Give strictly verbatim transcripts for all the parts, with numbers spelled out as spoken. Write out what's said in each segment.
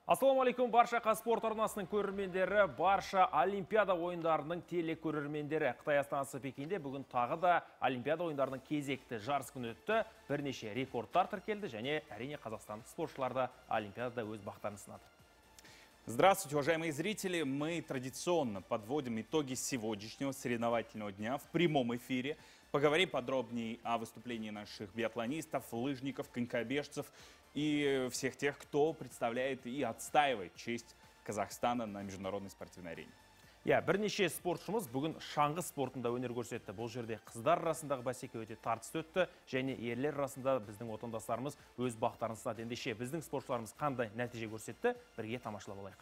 Ассалаумалейкум, барша спорт арнасының көрермендері, барша Олимпиада ойындарының телекөрермендері. Қытай астанасы Пекинде бүгін тағы да Олимпиада ойындарының кезекті жарыс күні өтті. Бірнеше рекордтар тіркелді және әрине Қазақстан спортшылары Олимпиадада өз бақтарын сынады. Здравствуйте, уважаемые зрители! Мы традиционно подводим итоги сегодняшнего соревновательного дня в прямом эфире. Поговорим подробнее о выступлении наших биатлонистов, лыжников, конькобежцев и всех тех, кто представляет и отстаивает честь Казахстана на международной спортивной арене. Я, бірнеше спортшымыз бүгін шаңғы спортында өнер көрсетті. Бұл жерде қыздар арасындағы бәсеке өте тартысты өтті, және ерлер арасында біздің отандастарымыз өз бақтарын сынады. Ендеше біздің спортшыларымыз қандай нәтиже көрсетті, бірге тамашалап алайық.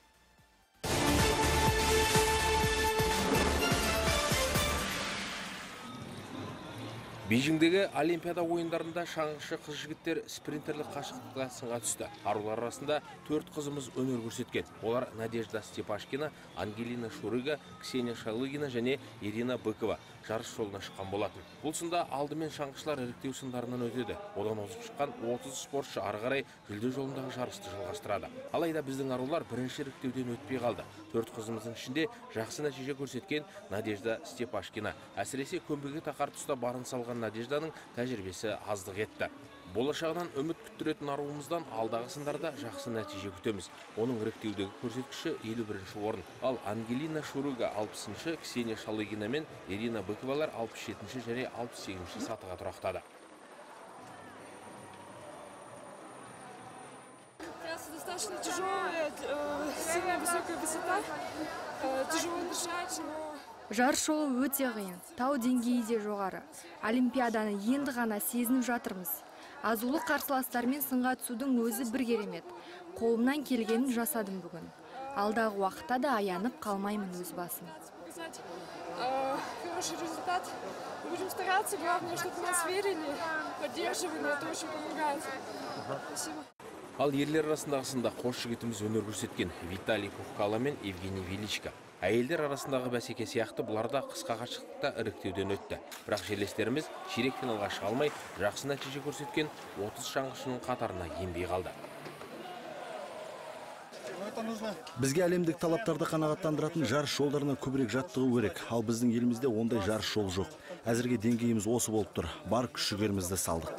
Бейжіңдегі Олимпиада ойындарында шаңғышы қыз-жігіттер спринтерлік қашықтықта сынға түсті. Арулар арасында төрт қызымыз өнер көрсеткен. Олар Надежда Степашкина, Ангелина Шурыга, Ксения Шалыгина және Ирина Быкова жарыс жолына шыққан болатын. Бұл сында алдымен шаңғышылар іріктеу сындарынан өтеді. Одан озып шыққан отыз спортшы ары қарай жүлде жолындағы жарысты жалғастырады. Алайда біздің арулар бірінші іріктеуден өтпей қалды. Төрт қызымыздың ішінде жақсы нәтиже көрсеткен Надежда Степашкина. Әсіресе көмбеге тақар тұста барын салған Надежданың тәжірибесі аздық етті. Болашағынан үміт күттіретін аруымыздан алдағы сындарда жақсы нәтиже күтеміз. Оның іріктеудегі көрсеткіші елу бірінші орын. Ал Ангелина Шурыга алпысыншы, Ксения Шалыгина мен Ирина Быковалар алпыс жетінші және алпыс сегізінші сатыға тұрақтады. Достаточно тяжелая, сильная высокая высота, тяжело дышать, но... Жарыс жолы өте қиын, тау деңгейі де жоғары. Олимпиаданы енді ғана сезініп жатырмыз. Азулы қарсыластармен сынға түсудің өзі бір керемет. Қолымнан келгенін жасадым бүгін. Алдағы уақытта да аянып қалмаймын өз басым. Хороший результат. Будем стараться, главное, чтобы нас верили, поддерживали, это очень помогает. Спасибо. Ал ерлер арасындағы сында қос жігітіміз өнер көрсеткен Виталий Пухкало мен Евгений Величко. Әйелдер арасындағы бәсеке сияқты бұларда қысқа қашықтықта іріктеуден өтті. Бірақ жерлестеріміз ширек финалға шыға алмай, жақсы нәтиже көрсеткен отыз шаңғышының қатарына енбей қалды. Бізге әлемдік талаптарды қанағаттандыратын жарыс жолдарына көбірек жаттығу керек. Ал біздің елімізде ондай жарыс жол жоқ. Әзірге деңгейіміз осы болып тұр. Бар күш-жігерімізді салдық.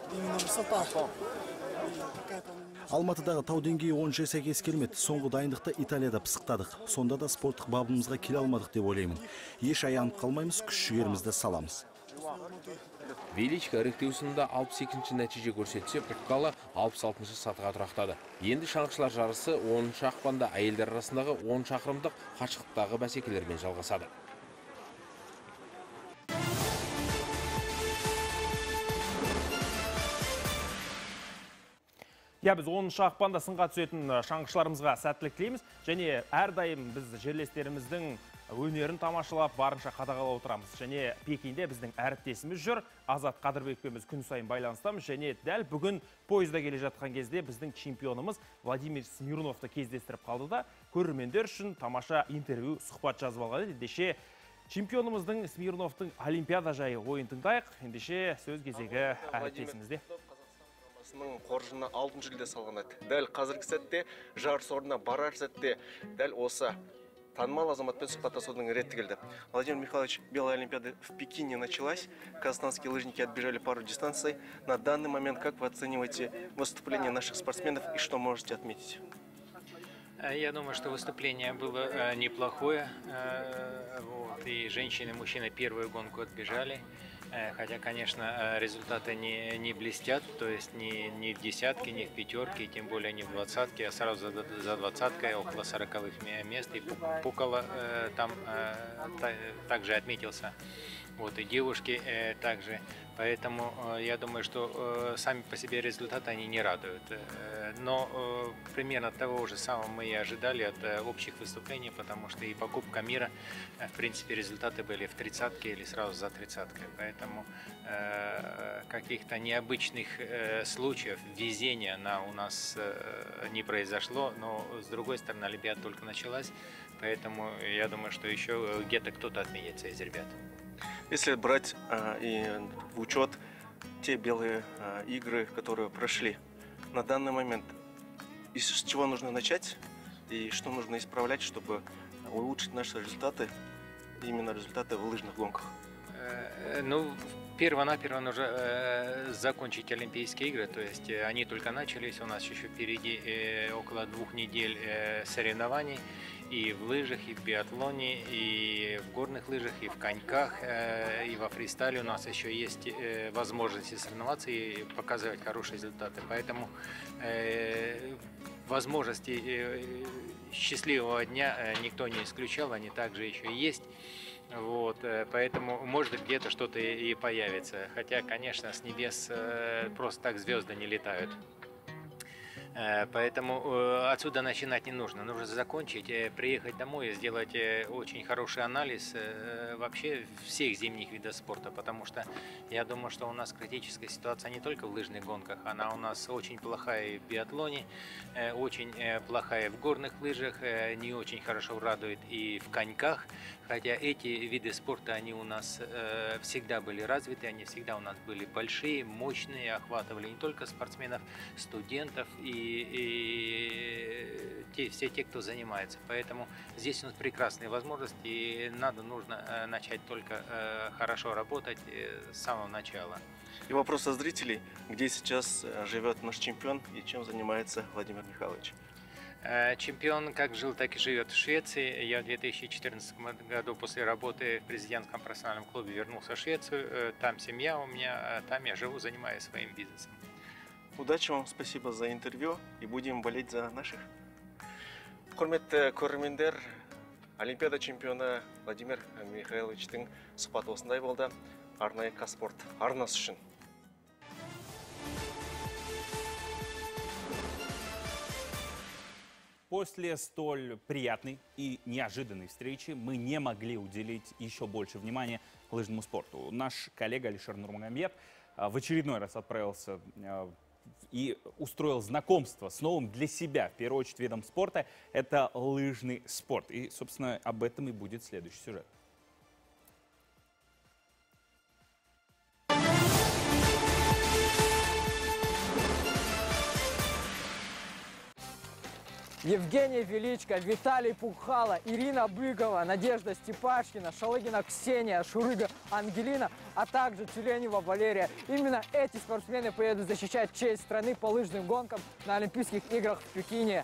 Алматыдағы тау деңгейі онша сәйкес келмеді. Соңғы дайындықты Италияда пысықтадық. Сонда да спорттық бабымызға келе алмадық деп ойлаймын. Еш аянып қалмаймыз, күш-жігерімізді саламыз. Величко іріктеусында алпыс екінші нәтиже көрсетсе, Пухкало алпыс алтыншы сатыға тұрақтады. Енді шаңғышылар жарысы оныншы ақпанда әйелдер арасындағы он шақырымдық қашықтықтағы бәсекелермен жалғасады. Я, біз оныншы ақпанда сынға түсетін шаңғышыларымызға сәттілік тілейміз, және әрдайым біз жерлестеріміздің өнерін тамашалап, барынша қадағалап отырамыз. Және Пекинде біздің әріптесіміз жүр, Азат Қадырбекпен біз күн сайын байланыстамыз, және дәл бүгін пойызда келе жатқан кезде біздің чемпионымыз Владимир Смирновты кездестіріп қалды да, көрермендер үшін тамаша интервью, сұхбат жазып алған. Ендеше чемпионымыздың Смирновтың Олимпиада жайы ойын тыңдайық. Ендеше сөз кезегі әріптесімізде. Қоржынына алтын жүлде салған еді. Дәл қазіргі сәтте жарыс орнына барар сәтте дәл осы танымал азаматпен сұхбаттасудың реті келді. Владимир Михайлович, Белая Олимпиада в Пекине началась. Казахстанские лыжники отбежали пару дистанций. На данный момент как вы оцениваете выступление наших спортсменов и что можете отметить? Я думаю, что выступление было неплохое. Вот. И женщины, и мужчины первую гонку отбежали. Хотя, конечно, результаты не, не блестят, то есть не, не в десятке, не в пятерке, тем более не в двадцатке, а сразу за, за двадцаткой, около сороковых мест. И Пухкало э, там э, та, также отметился. Вот, и девушки э, также. Поэтому э, я думаю, что э, сами по себе результаты они не радуют. Э, но э, примерно того же самого мы и ожидали от э, общих выступлений, потому что и по Кубку мира, э, в принципе, результаты были в тридцатке или сразу за тридцаткой. Поэтому э, каких-то необычных э, случаев везения на, у нас э, не произошло. Но, с другой стороны, Олимпиада только началась. Поэтому я думаю, что еще где-то кто-то отметится из ребят. Если брать а, и в учет те белые а, игры, которые прошли, на данный момент и с чего нужно начать, и что нужно исправлять, чтобы улучшить наши результаты, именно результаты в лыжных гонках? Ну, перво-наперво нужно э, закончить Олимпийские игры, то есть э, они только начались, у нас еще впереди э, около двух недель э, соревнований и в лыжах, и в биатлоне, и в горных лыжах, и в коньках, э, и во фристайле у нас еще есть э, возможности соревноваться и показывать хорошие результаты, поэтому э, возможности э, счастливого дня э, никто не исключал, они также еще есть. Вот, поэтому, может быть, где-то что-то и появится. Хотя, конечно, с небес просто так звезды не летают. Поэтому отсюда начинать не нужно. Нужно закончить, приехать домой и сделать очень хороший анализ вообще всех зимних видов спорта. Потому что я думаю, что у нас критическая ситуация не только в лыжных гонках, она у нас очень плохая и в биатлоне, очень плохая в горных лыжах, не очень хорошо радует и в коньках. Хотя эти виды спорта, они у нас всегда были развиты, они всегда у нас были большие, мощные, охватывали не только спортсменов, студентов и И, и те, все те, кто занимается. Поэтому здесь у нас прекрасные возможности, и надо, нужно начать только хорошо работать с самого начала. И вопрос от зрителей: где сейчас живет наш чемпион и чем занимается Владимир Михайлович? Чемпион как жил, так и живет в Швеции. Я в две тысячи четырнадцатом году после работы в президентском профессиональном клубе вернулся в Швецию. Там семья у меня, там я живу, занимаюсь своим бизнесом. Удачи вам, спасибо за интервью, и будем болеть за наших. Құрметті көрермендер, Олимпиада чемпионы Владимир Михайловичтің сұхбаты осындай болды. Арнайы Казспорт арнасы үшін. После столь приятной и неожиданной встречи мы не могли уделить еще больше внимания лыжному спорту. Наш коллега Алишер Нурмагомедов в очередной раз отправился и устроил знакомство с новым для себя, в первую очередь, видом спорта. Это лыжный спорт. И, собственно, об этом и будет следующий сюжет. Евгений Величко, Виталий Пухало, Ирина Быкова, Надежда Степашкина, Шалыгина Ксения, Шурыга Ангелина, а также Тюленева Валерия. Именно эти спортсмены поедут защищать честь страны по лыжным гонкам на Олимпийских играх в Пекине.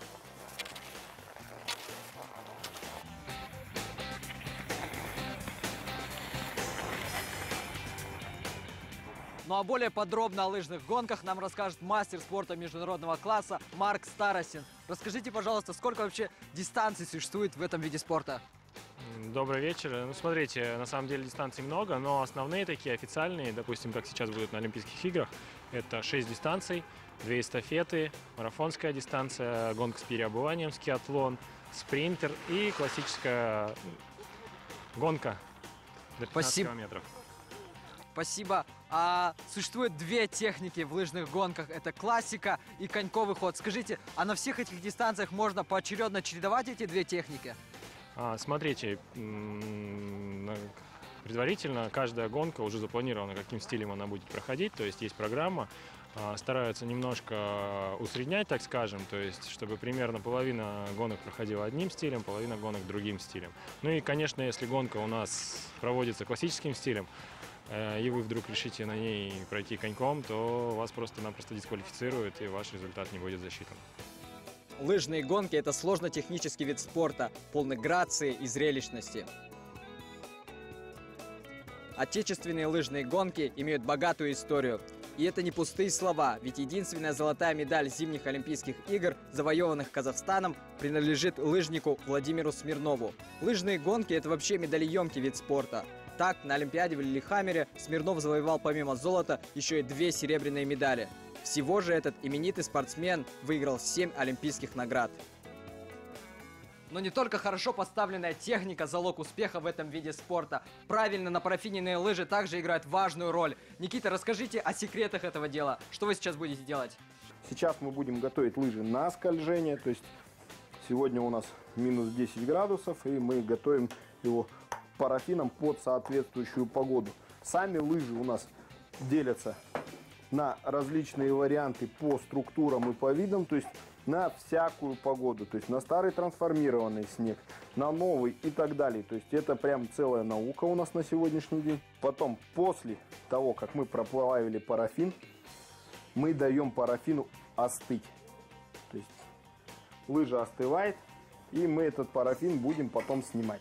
Ну а более подробно о лыжных гонках нам расскажет мастер спорта международного класса Марк Старосин. Расскажите, пожалуйста, сколько вообще дистанций существует в этом виде спорта? Добрый вечер. Ну, смотрите, на самом деле дистанций много, но основные такие официальные, допустим, как сейчас будут на Олимпийских играх, это шесть дистанций, две эстафеты, марафонская дистанция, гонка с переобуванием, скиатлон, спринтер и классическая гонка до пятнадцати километров. Спасибо. А существует две техники в лыжных гонках. Это классика и коньковый ход. Скажите, а на всех этих дистанциях можно поочередно чередовать эти две техники? А, смотрите, предварительно каждая гонка уже запланирована, каким стилем она будет проходить. То есть есть программа. Стараются немножко усреднять, так скажем, то есть чтобы примерно половина гонок проходила одним стилем, половина гонок другим стилем. Ну и, конечно, если гонка у нас проводится классическим стилем, и вы вдруг решите на ней пройти коньком, то вас просто-напросто дисквалифицируют, и ваш результат не будет засчитан. Лыжные гонки – это сложно-технический вид спорта, полный грации и зрелищности. Отечественные лыжные гонки имеют богатую историю. И это не пустые слова, ведь единственная золотая медаль зимних Олимпийских игр, завоеванных Казахстаном, принадлежит лыжнику Владимиру Смирнову. Лыжные гонки – это вообще медалеемкий вид спорта. Так, на Олимпиаде в Лиллехаммере Смирнов завоевал помимо золота еще и две серебряные медали. Всего же этот именитый спортсмен выиграл семь олимпийских наград. Но не только хорошо поставленная техника – залог успеха в этом виде спорта. Правильно напарафиненные лыжи также играют важную роль. Никита, расскажите о секретах этого дела. Что вы сейчас будете делать? Сейчас мы будем готовить лыжи на скольжение. То есть сегодня у нас минус десять градусов, и мы готовим его парафином под соответствующую погоду. Сами лыжи у нас делятся на различные варианты по структурам и по видам, то есть на всякую погоду, то есть на старый трансформированный снег, на новый и так далее. То есть это прям целая наука у нас на сегодняшний день. Потом, после того, как мы проплавили парафин, мы даем парафину остыть. То есть лыжа остывает, и мы этот парафин будем потом снимать.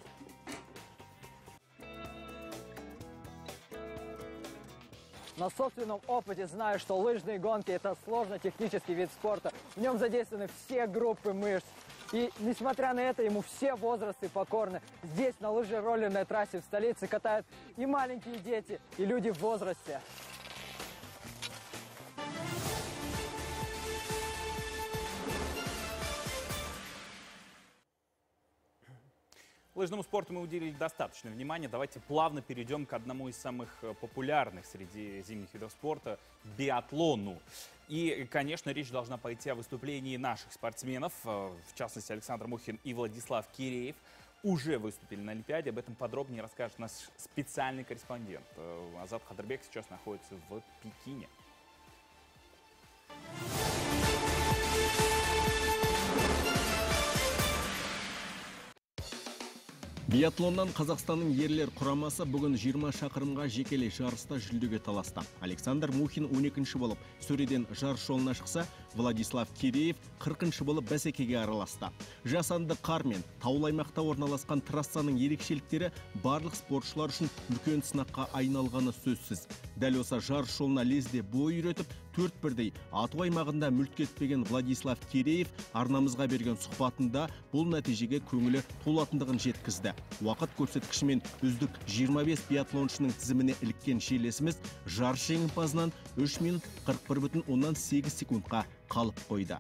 На собственном опыте знаю, что лыжные гонки – это сложный технический вид спорта. В нем задействованы все группы мышц. И несмотря на это, ему все возрасты покорны. Здесь, на лыжероллерной трассе в столице, катают и маленькие дети, и люди в возрасте. Лыжному спорту мы уделили достаточно внимания. Давайте плавно перейдем к одному из самых популярных среди зимних видов спорта – биатлону. И, конечно, речь должна пойти о выступлении наших спортсменов, в частности, Александр Мухин и Владислав Киреев. Уже выступили на Олимпиаде. Об этом подробнее расскажет наш специальный корреспондент. Азат Хадырбек сейчас находится в Пекине. Биатлоннан Қазақстанның ерлер құрамасы бүгін жиырма шақырымға жекелей жарыста жүлдеге таласты. Александр Мухин он екінші болып сөреден жарыс жолына шықса, Владислав Киреев қырқыншы болып бәсекеге араласты. Жасанды қар мен таулы аймақта орналасқан трассаның ерекшеліктері барлық спортшылар үшін үлкен сынаққа айналғаны сөзсіз. Дәл осы жарыс жолына лезде бой үйретіп, төрт бірдей ату аймағында мүлт кетпеген Владислав Киреев арнамызға берген сұхбатында бұл нәтижеге көңілі толатындығын жеткізді. Уақыт көрсеткішімен үздік жиырма бес биатлоншының тізіміне іліккен жерлесіміз жарыс жеңімпазынан үш минут қырық бір бүтін оннан сегіз секундқа қалып қойды.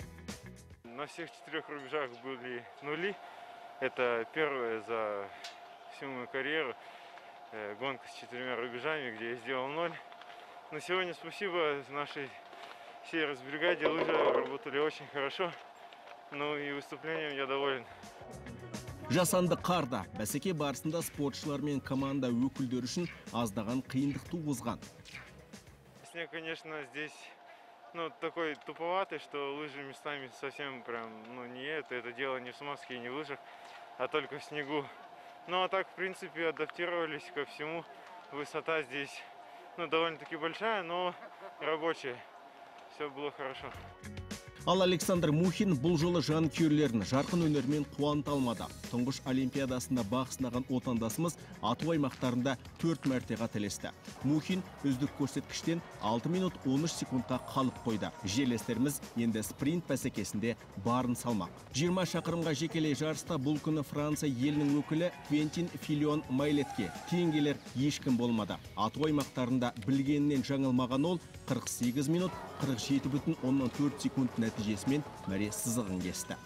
На всех четырех рубежах были нули. Это первая за всю мою карьеру гонка с четырьмя рубежами, где я сделал ноль. Но сегодня спасибо нашей всей разбригаде, лыжи работали очень хорошо. Ну и выступлением я доволен. Жасанды қарда бәсеке барысында спортшылар мен команда өкілдері үшін аздаған қиындық туғызған. Снег, конечно, здесь ну, такой туповатый, что лыжи местами совсем прям ну, не это. Это дело не в смазке и не в лыжах, а только в снегу. Ну а так, в принципе, адаптировались ко всему. Высота здесь ну, довольно-таки большая, но рабочая. Все было хорошо. Ал Александр Мухин бұл жолы жанкүйерлерін жарқын өнермен қуанта алмады. Тұңғыш олимпиадасында бақ сынаған отандасымыз ату аймақтарында төрт мәрте қателесті. Мухин үздік көрсеткіштен алты минут он үш секундқа қалып қойды. Жерлестеріміз енді спринт бәсекесінде барын салмақ. жиырма шақырымға жекелей жарыста бұл күні Франция елінің өкілі Квентин Филион Майлетке тең келер ешкім болмады. Ату аймақтарында білгенінен жаңылмаған ол қырық сегіз минут қырық жеті бүтін оннан төрт секунд нәтижесімен мәре сызығын кесті.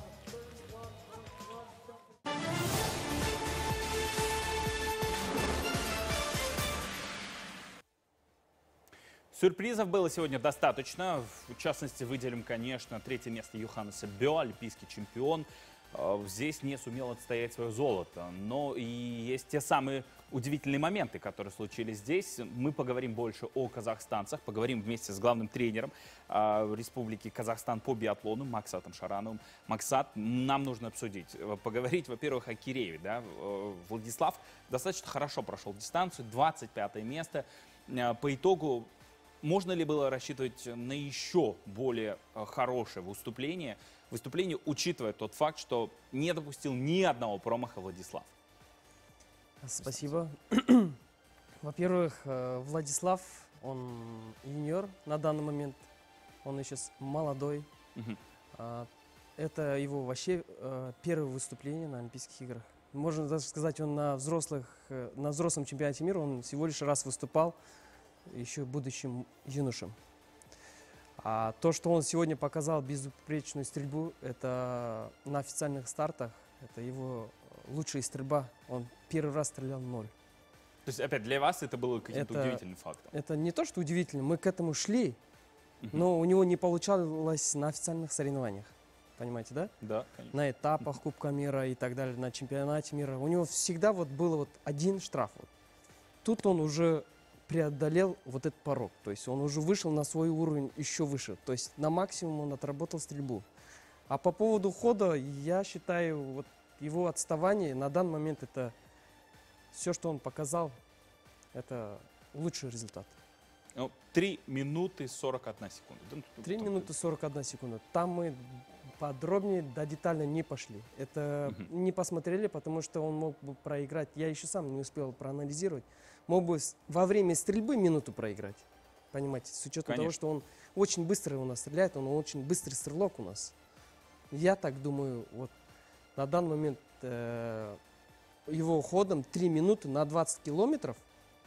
Сюрпризов было сегодня достаточно. В частности, выделим, конечно, третье место Йоханнеса Бё, олимпийский чемпион. Здесь не сумел отстоять свое золото. Но и есть те самые удивительные моменты, которые случились здесь. Мы поговорим больше о казахстанцах, поговорим вместе с главным тренером э, Республики Казахстан по биатлону Максатом Шарановым. Максат, нам нужно обсудить, поговорить, во-первых, о Кирееве. Да? Владислав достаточно хорошо прошел дистанцию, двадцать пятое место. По итогу, можно ли было рассчитывать на еще более хорошее выступление, выступление, учитывая тот факт, что не допустил ни одного промаха Владислав? Спасибо. Во-первых, Владислав, он юниор на данный момент, он еще молодой. Uh-huh. Это его вообще первое выступление на Олимпийских играх. Можно даже сказать, он на, взрослых, на взрослом чемпионате мира он всего лишь раз выступал, еще будущим юношем. А то, что он сегодня показал безупречную стрельбу, это на официальных стартах, это его лучшая стрельба. Он первый раз стрелял ноль. То есть, опять, для вас это было каким-то это, удивительным фактом? Это не то, что удивительно, мы к этому шли, uh-huh. но у него не получалось на официальных соревнованиях. Понимаете, да? Да, конечно. На этапах Кубка мира и так далее, на чемпионате мира. У него всегда вот было вот один штраф. Вот. Тут он уже преодолел вот этот порог. То есть он уже вышел на свой уровень еще выше. То есть на максимум он отработал стрельбу. А по поводу хода, я считаю, вот его отставание на данный момент это все, что он показал, это лучший результат. три минуты сорок одна секунда. три минуты сорок одна секунда. Там мы подробнее, да, детально не пошли. Это uh-huh. не посмотрели, потому что он мог бы проиграть. Я еще сам не успел проанализировать. Мог бы во время стрельбы минуту проиграть. Понимаете, с учетом Конечно. того, что он очень быстро у нас стреляет, он очень быстрый стрелок у нас. Я так думаю, вот на данный момент э, его ходом три минуты на двадцать километров,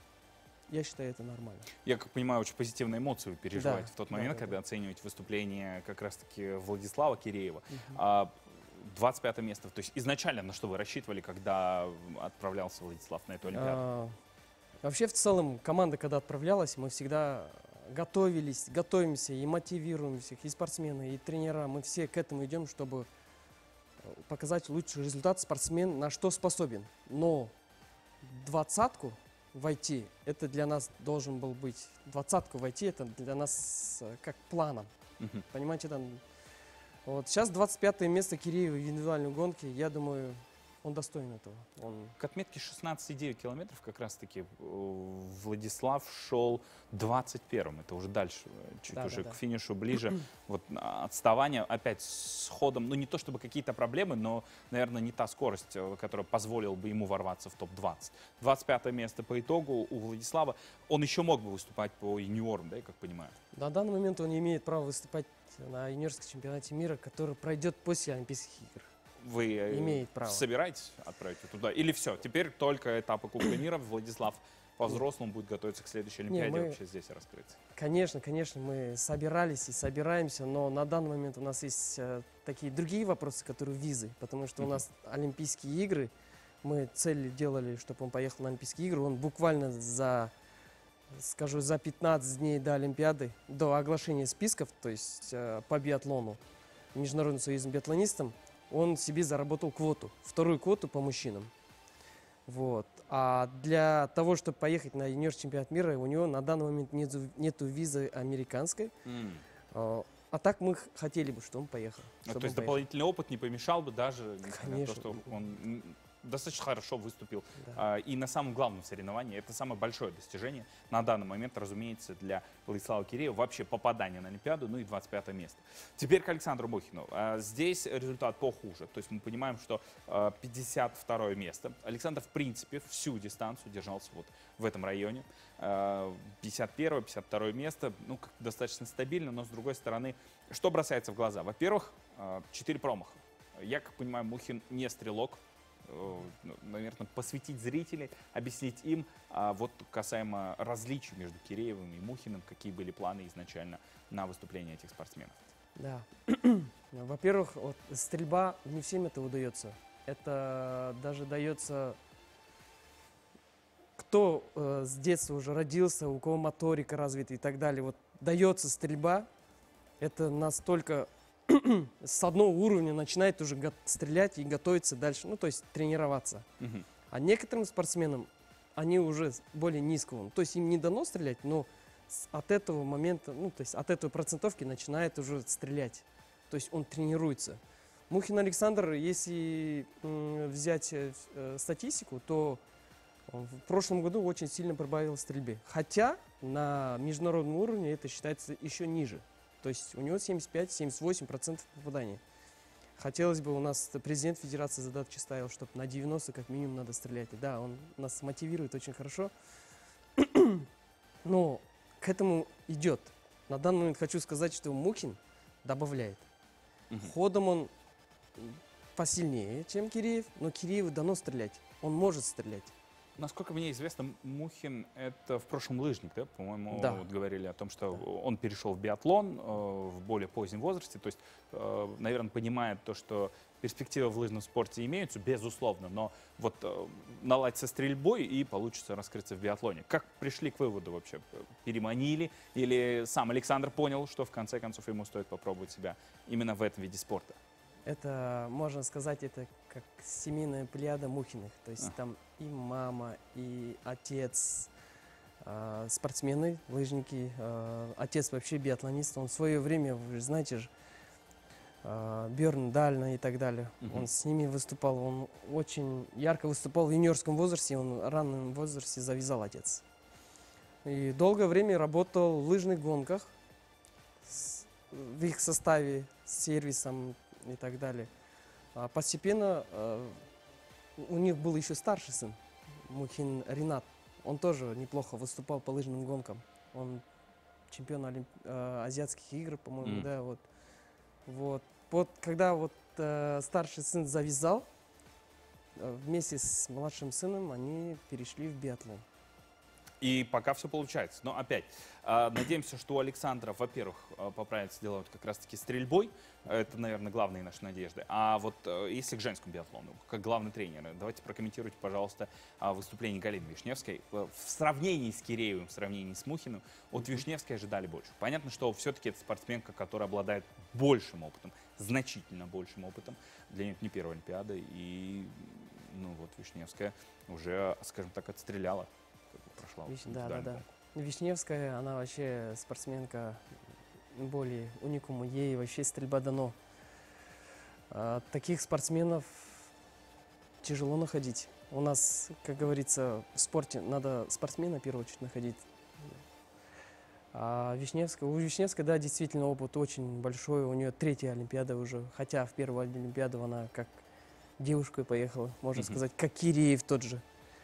я считаю, это нормально. Я, как понимаю, очень позитивные эмоции вы переживаете да, в тот момент, да, когда да. оцениваете выступление как раз-таки Владислава Киреева. Угу. А, двадцать пятое место. То есть изначально на что вы рассчитывали, когда отправлялся Владислав на эту Олимпиаду? А, вообще, в целом, команда, когда отправлялась, мы всегда готовились, готовимся и мотивируем всех, и спортсмены, и тренера. Мы все к этому идем, чтобы показать лучший результат спортсмен на что способен. Но двадцатку войти, это для нас должен был быть, двадцатку войти, это для нас как планом. Uh-huh. Понимаете, там, вот сейчас двадцать пятое место Киреева в индивидуальной гонке, я думаю, он достоин этого. Он... К отметке шестнадцать и девять километров как раз-таки Владислав шел двадцать первым. Это уже дальше, чуть да, уже да, к да. финишу ближе. Вот отставание опять с ходом, ну не то чтобы какие-то проблемы, но, наверное, не та скорость, которая позволила бы ему ворваться в топ двадцать. двадцать пятое место по итогу у Владислава. Он еще мог бы выступать по юниорам, да, я как понимаю? На данный момент он не имеет права выступать на юниорском чемпионате мира, который пройдет после Олимпийских игр. Вы имеет право. Собираетесь отправить его туда? Или все, теперь только этапы Кубка мира, Владислав по-взрослому будет готовиться к следующей Олимпиаде, Не, мы... вообще здесь раскрыться? Конечно, конечно, мы собирались и собираемся, но на данный момент у нас есть э, такие другие вопросы, которые визы, потому что у нас Олимпийские игры, мы цель делали, чтобы он поехал на Олимпийские игры, он буквально за, скажу, за пятнадцать дней до Олимпиады, до оглашения списков, то есть э, по биатлону, Международным союзом биатлонистам, он себе заработал квоту, вторую квоту по мужчинам. Вот. А для того, чтобы поехать на юниорский чемпионат мира, у него на данный момент нет, нету визы американской. Mm. А, а так мы хотели бы, чтобы он поехал. А, то есть поехал. Дополнительный опыт не помешал бы даже, несмотря Конечно. на то, что он достаточно хорошо выступил. Да. А, и на самом главном соревновании, это самое большое достижение на данный момент, разумеется, для Владислава Киреева, вообще попадание на Олимпиаду, ну и двадцать пятое место. Теперь к Александру Мухину. А, здесь результат похуже. То есть мы понимаем, что а, пятьдесят второе место. Александр, в принципе, всю дистанцию держался вот в этом районе. А, пятьдесят первое, пятьдесят второе место, ну, достаточно стабильно, но с другой стороны, что бросается в глаза? Во-первых, четыре промаха. Я, как понимаю, Мухин не стрелок. Наверное, посвятить зрителей, объяснить им, а вот касаемо различий между Киреевым и Мухиным, какие были планы изначально на выступление этих спортсменов. Да. Во-первых, вот, стрельба не всем это удается. Это даже дается, кто э, с детства уже родился, у кого моторика развита и так далее. Вот дается стрельба, это настолько с одного уровня начинает уже стрелять и готовиться дальше, ну, то есть тренироваться. Uh-huh. А некоторым спортсменам, они уже более низкого, то есть им не дано стрелять, но от этого момента, ну, то есть от этой процентовки начинает уже стрелять. То есть он тренируется. Мухин Александр, если м, взять э, статистику, то он в прошлом году очень сильно прибавил в стрельбе. Хотя на международном уровне это считается еще ниже. То есть у него семьдесят пять — семьдесят восемь процентов попаданий. Хотелось бы, у нас президент Федерации задачи ставил, чтобы на девяносто как минимум надо стрелять. Да, он нас мотивирует очень хорошо. Но к этому идет. На данный момент хочу сказать, что Мухин добавляет. Uh-huh. Ходом он посильнее, чем Киреев, но Кирееву дано стрелять. Он может стрелять. Насколько мне известно, Мухин — это в прошлом лыжник, да? По-моему, да. вот говорили о том, что да. он перешел в биатлон э, в более позднем возрасте. То есть, э, наверное, понимает то, что перспективы в лыжном спорте имеются, безусловно, но вот э, наладить со стрельбой и получится раскрыться в биатлоне. Как пришли к выводу вообще? Переманили? Или сам Александр понял, что в конце концов ему стоит попробовать себя именно в этом виде спорта? Это, можно сказать, это как семейная плеяда Мухиных. То есть а. там и мама, и отец, а, спортсмены, лыжники. А, отец вообще биатлонист. Он в свое время, вы знаете же, а, Бьерн Дальна и так далее. Мгм. Он с ними выступал. Он очень ярко выступал в юниорском возрасте. Он в раннем возрасте завязал отец. И долгое время работал в лыжных гонках. С- в их составе, с сервисом и так далее. А постепенно а, у них был еще старший сын, Мухин Ринат. Он тоже неплохо выступал по лыжным гонкам. Он чемпион Олимп... а, азиатских игр, по-моему, М. да, вот. Вот. Вот когда вот э, старший сын завязал, э, вместе с младшим сыном они перешли в биатлон. И пока все получается. Но опять, а, надеемся, что у Александра, во-первых, а, поправится дело вот как раз-таки стрельбой. Это, наверное, главные наши надежды. А вот а, если к женскому биатлону, как главный тренер, давайте прокомментируйте, пожалуйста, а, выступление Галины Вишневской. В сравнении с Киреевым, в сравнении с Мухиным, от Вишневской ожидали больше. Понятно, что все-таки это спортсменка, которая обладает большим опытом, значительно большим опытом. Для нее это не первая Олимпиада. И, ну вот, Вишневская уже, скажем так, отстреляла. Прошла Виш- вот Да, да, индивидуальный да. конкурс. Вишневская, она вообще спортсменка более уникум. Ей вообще стрельба дано. А, таких спортсменов тяжело находить. У нас, как говорится, в спорте надо спортсмена в первую очередь находить. А Вишневская, у Вишневской, да, действительно опыт очень большой. У нее третья Олимпиада уже. Хотя в первую Олимпиаду она как девушкой поехала, можно Мгм. сказать, как Киреев тот же.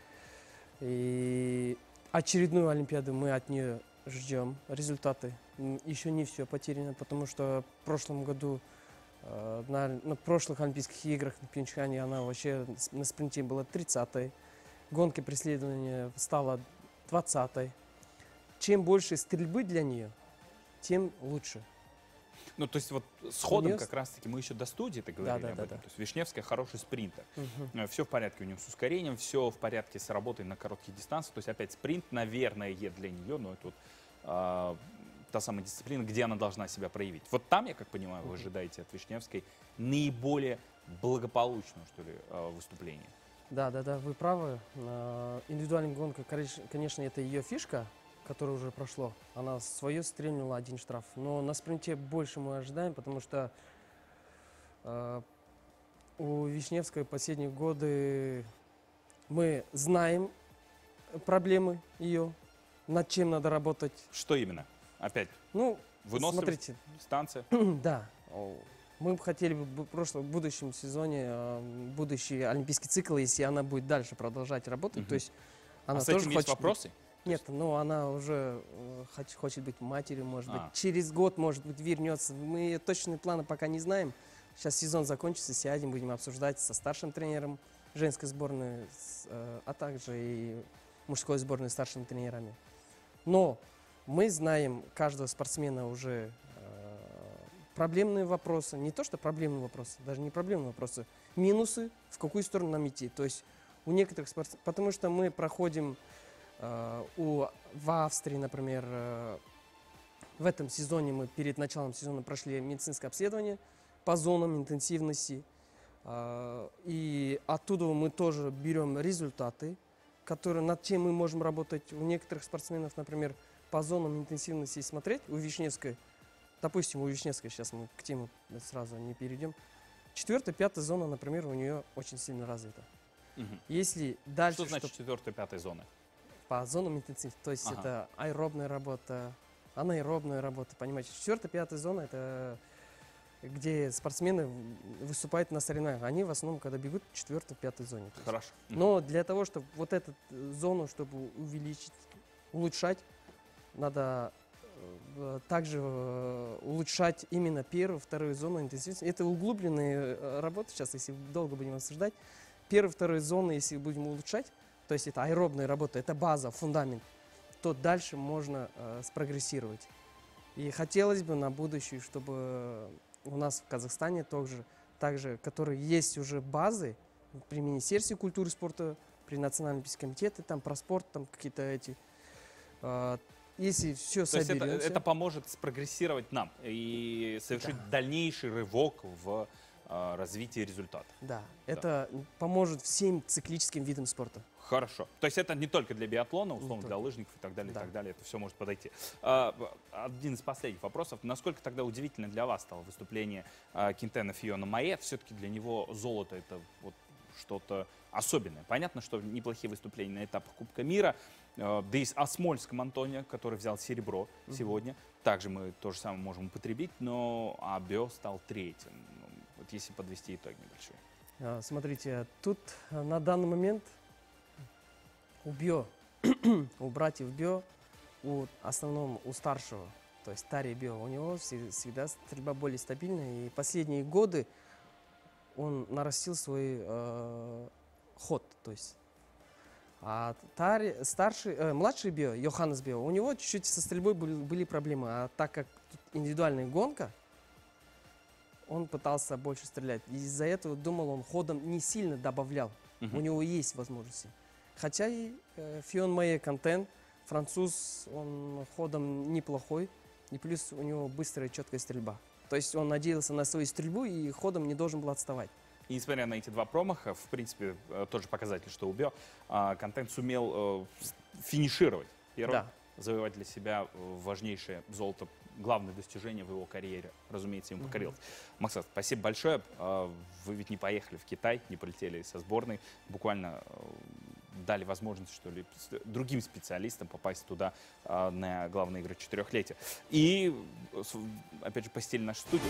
И очередную Олимпиаду мы от нее ждем. Результаты. М, Еще не все потеряно, потому что в прошлом году, э, на, на прошлых Олимпийских играх в Пхенчхане она вообще с- на спринте была тридцатой. Гонки преследования стала двадцатой. Чем больше стрельбы для нее, тем лучше. Ну, то есть вот с ходом неё с- как раз-таки мы еще до студии-то говорили да, об да, этом. да. То есть Вишневская хороший спринтер. Мгм. Все в порядке у нее с ускорением, все в порядке с работой на коротких дистанциях. То есть опять спринт, наверное, для нее, но это вот а, та самая дисциплина, где она должна себя проявить. Вот там, я как понимаю, вы ожидаете от Вишневской наиболее благополучного, что ли, а, выступления. Да, да, да, вы правы. А, Индивидуальная гонка, кореш- конечно, это ее фишка, которая уже прошло. Она свое стрельнула, один штраф. Но на спринте больше мы ожидаем, потому что а, у Вишневской последние годы мы знаем проблемы ее, над чем надо работать. Что именно? Опять, Ну, выносливость, смотрите, дистанция. да. О, Мы бы хотели бы в прошлом, в будущем сезоне, э, будущий олимпийский цикл, если она будет дальше продолжать работать, Мгм. то есть А она с тоже этим есть хочет быть- вопросы? Нет, ну она уже э, хоч- хочет быть матерью, может А. быть, через год, может быть, вернется. Мы точные планы пока не знаем. Сейчас сезон закончится, сядем, будем обсуждать со старшим тренером женской сборной, с, э, а также и мужской сборной старшими тренерами. Но мы знаем каждого спортсмена уже э, проблемные вопросы, не то что проблемные вопросы, даже не проблемные вопросы, минусы, в какую сторону нам идти. То есть у некоторых спортсменов, потому что мы проходим э, у, в Австрии, например, э, в этом сезоне мы перед началом сезона прошли медицинское обследование по зонам интенсивности. э, И оттуда мы тоже берем результаты, которые, над чем мы можем работать. У некоторых спортсменов, например, по зонам интенсивности смотреть, у Вишневской, допустим, у Вишневской, сейчас мы к теме сразу не перейдем, четвертая, пятая зона, например, у нее очень сильно развита. Мгм. Если дальше, Что значит чтоб- четвертая, пятая зона? по зонам интенсивности, то есть Ага. это аэробная работа, анаэробная работа, понимаете. Четвертая, пятая зона, это где спортсмены выступают на соревнованиях. Они в основном, когда бегут, в четвертой, пятой зоне. То есть. Хорошо. Мгм. Но для того, чтобы вот эту э, зону, чтобы увеличить, улучшать, надо э, также э, улучшать именно первую, вторую зону интенсивности. Это углубленные э, работы сейчас, если долго будем обсуждать. Первую, вторую зону, если будем улучшать, то есть это аэробная работа, это база, фундамент, то дальше можно э, спрогрессировать. И хотелось бы на будущее, чтобы у нас в Казахстане также, также которые есть уже базы при Министерстве культуры и спорта, при Национальном олимпийском комитете, там про спорт, там какие-то эти... э, если все То есть это, соберемся... это поможет спрогрессировать нам и совершить Да. дальнейший рывок в развития результатов. Да, это поможет всем циклическим видам спорта. Хорошо. То есть это не только для биатлона, условно, для лыжников и так далее, Да. и так далее. Это все может подойти. А, один из последних вопросов. Насколько тогда удивительно для вас стало выступление а, Кинтена Фиона Маэт? Все-таки для него золото — это вот что-то особенное. Понятно, что неплохие выступления на этапах Кубка мира. А, да и с Осмольском Антонио, который взял серебро mm-hmm. сегодня. Также мы то же самое можем употребить, но Абио стал третьим. Вот если подвести итог небольшой. А, смотрите, тут на данный момент у Био, у братьев Био, у основном у старшего, то есть Тари Био, у него всегда стрельба более стабильная. И последние годы он нарастил свой э, ход. То есть. А Тари, старший, э, младший Био, Йоханнес Био, у него чуть-чуть со стрельбой были, были проблемы. А так как тут индивидуальная гонка, он пытался больше стрелять. Из-за этого, думал, он ходом не сильно добавлял. Uh-huh. У него есть возможности. Хотя и э, Фион Маэт Кантен, француз, он ходом неплохой. И плюс у него быстрая, четкая стрельба. То есть он надеялся на свою стрельбу и ходом не должен был отставать. И несмотря на эти два промаха, в принципе, тоже показатель, что у Био, Кантен сумел финишировать первым, да. завоевать для себя важнейшее золото, главное достижение в его карьере. Разумеется, ему покорилось. Mm-hmm. Максат, спасибо большое. Вы ведь не поехали в Китай, не полетели со сборной. Буквально дали возможность, что ли, другим специалистам попасть туда на главные игры четырехлетия. И, опять же, посетили нашу студию.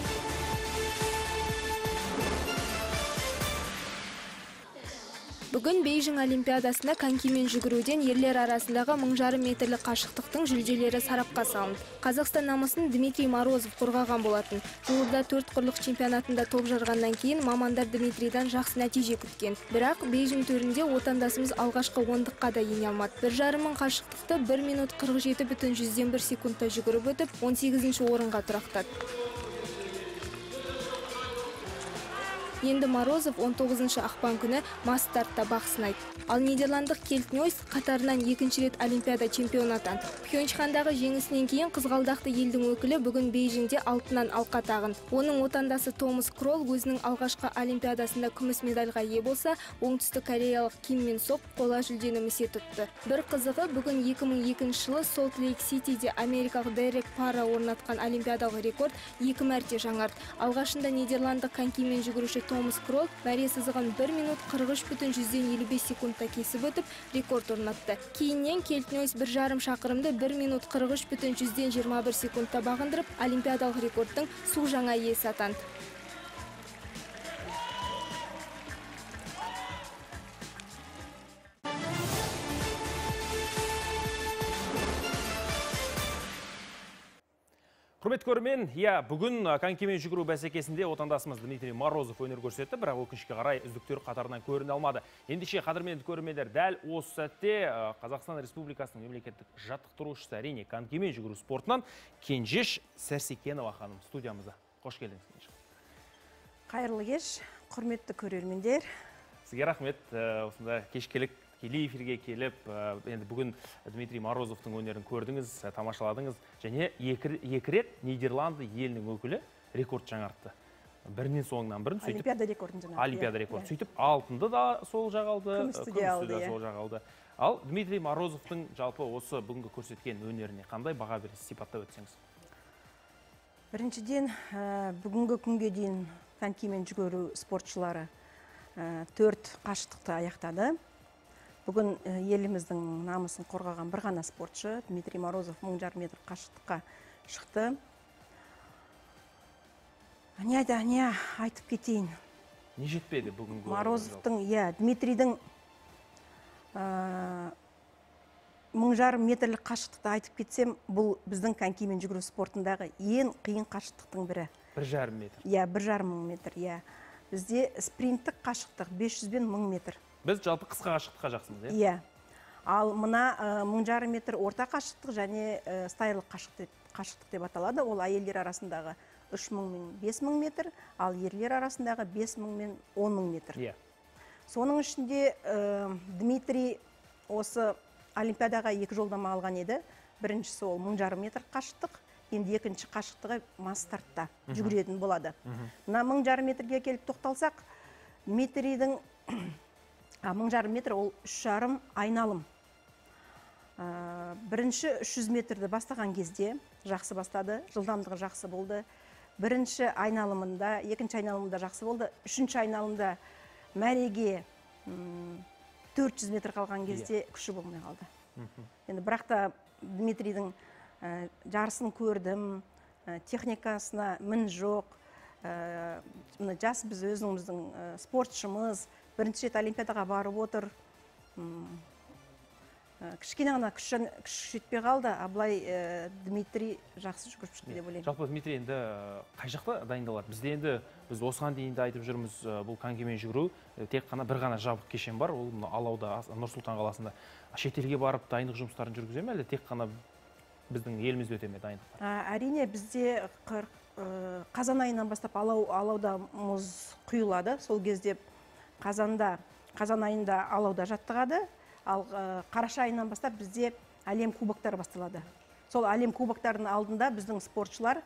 Бүгін Бейжің Олимпиадасында конькимен жүгіруден ерлер арасындағы мың жарым метрлік қашықтықтың жүлделері сарапқа салынды. Қазақстан намысын Дмитрий Морозов қорғаған болатын. Жуырда төрт құрлық чемпионатында топ жарғаннан кейін мамандар Дмитрийдан жақсы нәтиже күткен. Бірақ Бейжің төрінде отандасымыз алғашқы ондыққа да ене алмады. бір жарым мың қашықтықты бір минут қырық жеті бүтін жүзден бір секундта жүгіріп өтіп, он сегізінші орынға тұрақтады. Енді Морозов он тоғызыншы ақпан күні Масс-стартта бақ сынайды. Ал нидерландық Кельт Нойс қатарынан екінші рет Олимпиада чемпионы атанды. Пхенчхандағы жеңісінен кейін қызғалдақты елдің өкілі бүгін Бейжіңде алтыннан алқа тағын. Оның отандасы Томас Крол өзінің алғашқы Олимпиадасында күміс медальға ие болса, оңтүстік кореялық Ким Мен Сок қола жүлдені місе тұтты. Бір қызығы, бүгін екі мың екінші жылы Солт-Лейк-Ситиде америкалық Дерек Пара орнатқан олимпиадалық рекорд екі мәрте жаңарды. Алғашында нидерландық конькимен жүгіруші Томас Крол мәре сызығын бір минут қырық үш бүтін жүзден елу бес секундта кесіп өтіп, рекорд орнатты. Кейіннен Кельт Нойс бір жарым шақырымды бір минут қырық үш бүтін жүзден жиырма бір секундта бағындырып, олимпиадалық рекордтың су жаңа иесі атанды. Құрметті көрермен, иә, бүгін конькимен жүгіру бәсекесінде отандасымыз Дмитрий Морозов өнер көрсетті, бірақ өкінішке қарай үздіктер қатарынан көріне алмады. Ендеше, қадірменді көрермендер, дәл осы сәтте Қазақстан Республикасының мемлекеттік жаттықтырушысы, әрине, конькимен жүгіру спортынан Кенжеш Сәрсекенова ханым студиямызда. Қош келдіңіз. Қайырлы кеш, құрметті көрермендер. Сізге рахмет, осында кешкілік келі эфирге келіп, енді бүгін Дмитрий Морозовтың өнерін көрдіңіз, тамашаладыңыз, және екі рет Нидерланды елінің өкілі рекорд жаңартты. Бірінен соңынан бірін сөйтіп... Олимпиада рекордын жаңартты. Олимпиада рекорд. Сөйтіп, алтынды да сол жағалды, күмісті де алды. сол жағалды. Ал Дмитрий Морозовтың жалпы осы бүгінгі көрсеткен өнеріне қандай баға бересіз, сипаттап өтсеңіз? Біріншіден, бүгінгі күнге дейін конькимен жүгіру спортшылары төрт қашықтықты аяқтады. Бүгін еліміздің намысын қорғаған бір ғана спортшы, Дмитрий Морозов мың жарым метр қашықтыққа шықты. Не айда, не айтып кетейін. Не жетпеді бүгінгі? Морозовтың, иә, Дмитрийдің мың жарым метрлік қашықтықты айтып кетсем, бұл біздің конькимен жүгіру спортындағы ең қиын қашықтықтың бірі. Бір жарым метр? Иә, бір жарым мың метр, иә. Бізде спринттік қашықтық бес жүз бен мың метр. Біз жалпы қысқа қашықтыққа жақсымыз, е? Иә. Ал мұна мың жарым метр орта қашықтық және стайлық қашықтық деп аталады. Ол әйелдер арасындағы үш мың мен бес мың метр, ал ерлер арасындағы бес мың мен он мың метр. Иә. Соның ішінде Дмитрий осы Олимпиадаға екі жолдама алған еді. Біріншісі ол мың жарым метр қашықтық, енді екінші қашықтығы мас стартта жүгіретін болады. Мына мың жарым метрге келіп тоқталсақ, Дмитрийдің мың жарым метр ол үш жарым айналым. Бірінші үш жүз метрді бастаған кезде жақсы бастады, жылдамдығы жақсы болды. Бірінші айналымында, екінші айналымында жақсы болды. Үшінші айналымда мәреге төрт жүз метр қалған кезде күші болмай қалды. Енді бірақ та Дмитрийдің жарысын көрдім, техникасына мін жоқ. Жас біз өзіңіздің спортшымыз, бірінші рет Олимпиадаға барып отыр. Кішкене ғана күш жетпей қалды, а былай Дмитрий жақсы жүгіріп шықты деп ойлаймын. Жалпы Дмитрий енді қай жақта дайындалады? Бізде енді біз осыған дейін де айтып жүрміз, бұл конькимен жүгіру тек қана бір ғана жабық кешен бар, ол Алауда, Нұр-Сұлтан қаласында. Шетелге барып дайындық жұмыстарын жүргізе ме, әлде тек қана біздің елімізде өте ме дайындықтар? Әрине бізде қазан айынан бастап Алауда мұз құйылады. Сол кезде қазанда, қазан айында Алауда жаттығады. Ал қараша айынан бастап бізде әлем кубоктары басталады. Сол әлем кубоктарының алдында біздің спортшылар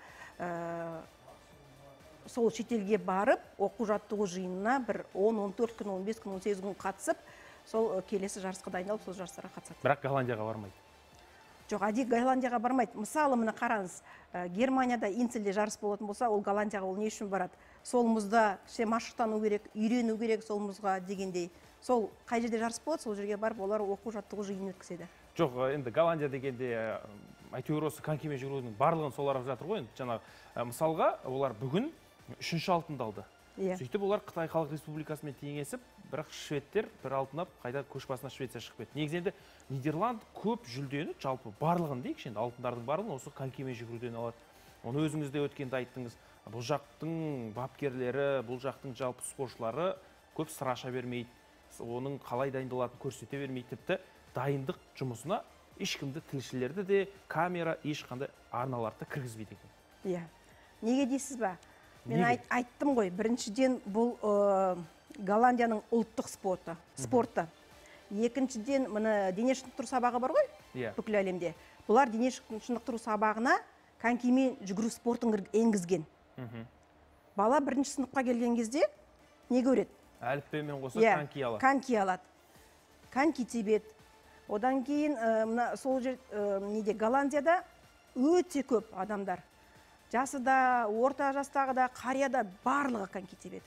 сол шетелге барып, оқу жаттығу жиынына бір он он төрт күн, он бес күн, он сегіз күн қатысып, сол келесі жарысқа дайындалып, сол жарыстарға қатысады. Бірақ Голландияға бармайды. Жоқ, әдейі Голландияға бармайды. Мысалы, мына қараңыз, Германияда Инцельде жарыс болатын болса, ол Голландияға ол не үшін барады? Сол мұзда машықтану керек, үйрену керек сол мұзға дегендей. Сол қай жерде жарыс болады, сол жерге барып, олар оқу жаттығу жиынын өткізеді. Жоқ, енді Голландия дегенде әйтеуір осы конькимен жүгірудің барлығын солар жатыр ғой. Жаңағы мысалға, олар бүгін үшінші алтынды алды. Сөйтіп олар Қытай Халық Республикасымен теңесіп, бірақ шведтер бір алтын алып, қайда көш басына Швеция шығып кетті. Негізінде Нидерланд көп жүлдені, жалпы барлығын дейік, енді алтындардың барлығын осы конькимен жүгіруден алады. Оны өзіңізде өткенде айттыңыз. Бұл жақтың бапкерлері, бұл жақтың жалпы спортшылары көп сыр аша бермейді. Оның қалай дайындалатынын көрсете бермейді, тіпті дайындық жұмысына ешкімді, тілшілерді де, камера ешқандай арналарды кіргізбейді екен. Иә. Неге дейсіз ба? Мен айттым ғой, біріншіден бұл Голландияның ұлттық спорты, спорты. Екіншіден, мына дене шынықтыру сабағы бар ғой, бүкіл әлемде. Бұлар дене шынықтыру сабағына конькимен жүгіру спортын енгізген. Бала бірінші сыныпқа келген кезде не көреді? Әліппемен қоса коньки алады. Коньки алады. Коньки тебеді. Одан кейін сол жер неде Голландияда өте көп адамдар. Жасы да, орта жастағы да, қария да барлығы коньки тебеді.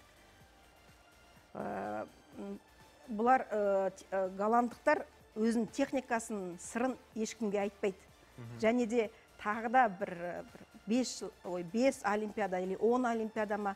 Бұлар голландықтар өзінің техникасын, сырын ешкімге айтпайды. Және де тағы да бір бес олимпиада или он олимпиада ма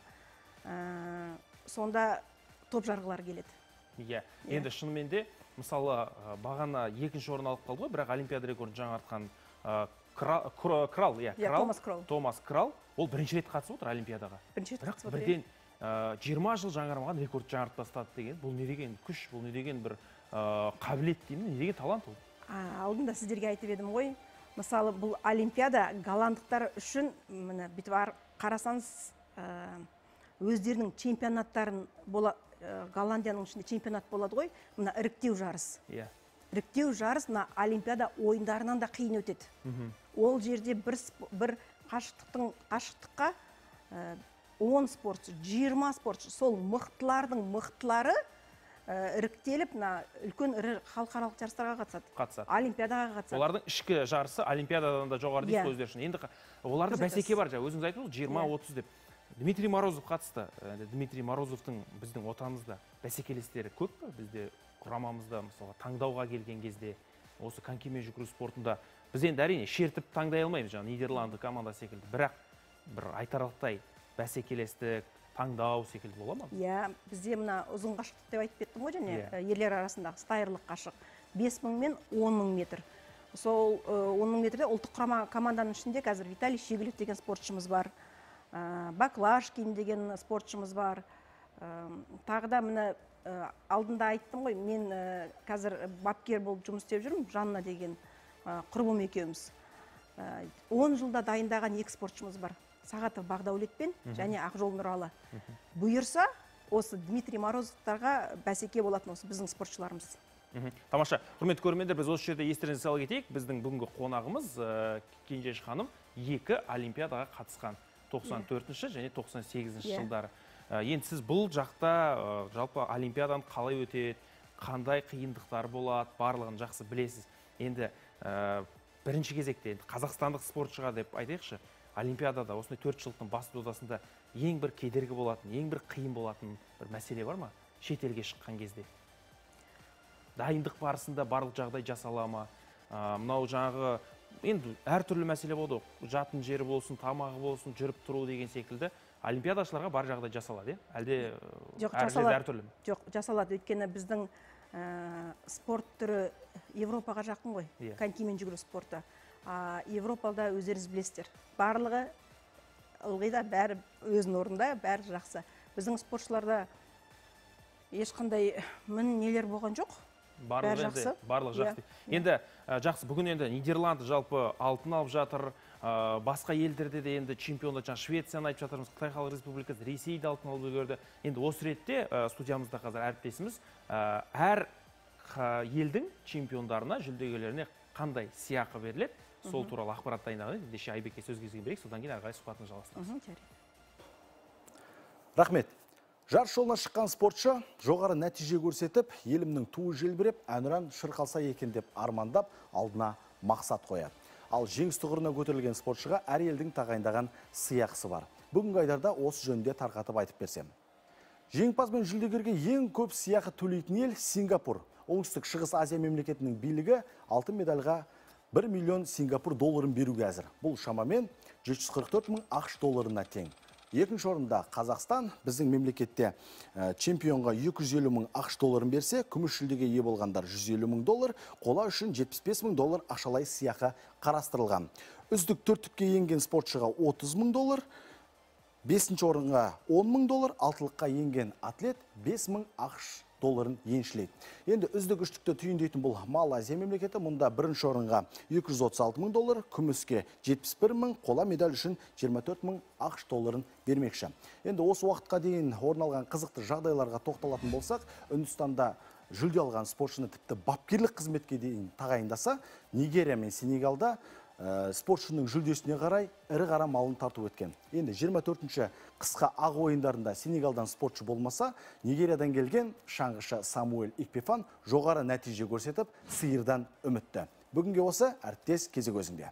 сонда топ жарғылар келеді. Иә, енді шынымен де, мысалы, бағана екінші орын алып қалды ғой, бірақ олимпиада рекордын жаңартқан Крал, иә, Томас Крал, ол бірінші рет қатысып отыр олимпиадаға. Бірақ бірден жиырма жыл жаңармаған рекорд жаңарып тастады деген, бұл не деген күш, бұл не деген бір қабілет деймін, не деген талант ол? Алдында сіздерге айтып едім ғой, мысалы, бұл олимпиада голландықтар үшін, бүйтіп қарасаңыз, өздерінің чемпионаттарын болады, Голландияның ішінде чемпионат болады ғой, мына іріктеу жарыс. Іріктеу жарыс мына олимпиада ойындарынан да қиын өтеді. Ол жерде бір қашықтыққа он спортшы, жиырма спортшы, сол мықтылардың мықтылары іріктеліп, үлкен ірі халықаралық жарыстарға қатысады. Олимпиадаға қатысады. Олардың ішкі жарысы олимпиададан да жоғары дейсіз өздер үшін. Енді оларда бәсеке бар, өзіңіз айтып жиырма отыз деп. Дмитрий Морозов қатысты. Дмитрий Морозовтың біздің отанымызда бәсекелестері көп пе? Бізде құрамамызда, мысалы, таңдауға келген кезде, осы конькимен жүгіру спортында біз енді әрине шертіп таңдай алмаймыз, жаңағы Нидерланды команда секілді. Бірақ бір айтарлықтай бәсекелестік, таңдау секілді бола ма? Иә, бізде мына ұзын қашықтық деп айтып кеттім ғой, және ерлер арасындағы стайрлық қашық бес мың мен он мың метр. Сол он мың метрде ұлттық құрама команданың ішінде қазір Виталий Щеглев деген спортшымыз бар. Баклашкин деген спортшымыз бар. Тағы да мына алдында айттым ғой, мен қазір бапкер болып жұмыс істеп жүрмін, Жанна деген құрбым екеуміз. он жылда дайындаған екі спортшымыз бар. Сағатов Бағдаулетпен және Ақжол Нұралы. Бұйырса, осы Дмитрий Морозовтарға бәсеке болатын осы біздің спортшыларымыз. Тамаша, құрметті көрермендер, біз осы жерде естеріңізге сала кетейік. Біздің бүгінгі қонағымыз Кенжеш ханым екі олимпиадаға қатысқан. тоқсан төртінші және тоқсан сегізінші Иә. жылдары. Ә, Енді сіз бұл жақта ә, жалпы олимпиадан қалай өтеді, қандай қиындықтар болады, барлығын жақсы білесіз. Енді ә, бірінші кезекте енді қазақстандық спортшыға деп айтайықшы, олимпиадада осындай төрт жылдықтың басты додасында ең бір кедергі болатын, ең бір қиын болатын бір мәселе бар ма? Шетелге шыққан кезде. Дайындық барысында барлық жағдай жасала ма? Ә, мынау жаңағы енді әртүрлі мәселе болды. Жатын жері болсын, тамағы болсын, жүріп тұру деген секілді. Олимпиадашыларға бар жағдай жасалады, е? Әлде Жоқ, әр жерде әртүрлі ме? Жоқ, жасалады. Өйткені біздің ә, спорт түрі Европаға жақын ғой, Иә. конькимен жүгіру спорты. А, Европада өздеріңіз білесіздер. Барлығы ылғи да бәрі өзінің орнында, бәрі жақсы. Біздің спортшыларда ешқандай мін нелер болған жоқ. Барлығы жақсы. Барлығы жақсы. Енді ә, жақсы, бүгін енді Нидерланд жалпы алтын алып жатыр. Ә, басқа елдерде де енді чемпионда, жаңа Швецияны айтып жатырмыз, Қытай Халық Республикасы, Ресейді алтын алып үлгерді. Енді осы ретте ә, студиямызда қазір әріптесіміз ә, әр қа- елдің чемпиондарына, жүлдегерлеріне қандай сыйақы беріледі? Сол туралы ақпарат дайындаған. Ендеше Айбекке сөз кезген берейік, содан кейін әрі қарай сұхбатымызды жалғастырамыз. Рахмет. Жарыс жолына шыққан спортшы жоғары нәтиже көрсетіп, елімнің туы желбіреп, әнұран шырқалса екен деп армандап, алдына мақсат қояды. Ал жеңіс тұғырына көтерілген спортшыға әр елдің тағайындаған сыйақысы бар. Бүгінгі айдарда осы жөнінде тарқатып айтып берсем. Жеңімпаз бен жүлдегерге ең көп сыйақы төлейтін ел Сингапур. Оңтүстік Шығыс Азия мемлекетінің билігі алтын медальға бір миллион Сингапур долларын беруге әзір. Бұл шамамен жүз қырық төрт мың ақш долларына тең. Екінші орында Қазақстан біздің мемлекетте ә, чемпионға екі жүз елу мың ақш долларын берсе, күміс жүлдеге ие болғандар жүз елу мың доллар, қола үшін жетпіс бес мың доллар ақшалай сыйақы қарастырылған. Үздік төрттікке енген спортшыға отыз мың доллар, бесінші орынға он мың доллар, алтылыққа енген атлет бес мың ақш долларын еншілейді. Енді үздік үштікті түйіндейтін бұл Малайзия мемлекеті, мұнда бірінші орынға екі жүз отыз алты мың доллар, күміске жетпіс бір мың, қола медаль үшін жиырма төрт мың ақш долларын бермекші. Енді осы уақытқа дейін орын алған қызықты жағдайларға тоқталатын болсақ, Үндістанда жүлде алған спортшыны тіпті бапкерлік қызметке дейін тағайындаса, Нигерия мен Сенегалда ә, спортшының жүлдесіне қарай ірі қара малын тарту еткен. Енді жиырма төртінші қысқа ақ ойындарында Сенегалдан спортшы болмаса, Нигериядан келген шаңғышы Самуэль Икпефан жоғары нәтиже көрсетіп, сиырдан үмітті. Бүгінге осы, әріптес кезек өзіңде.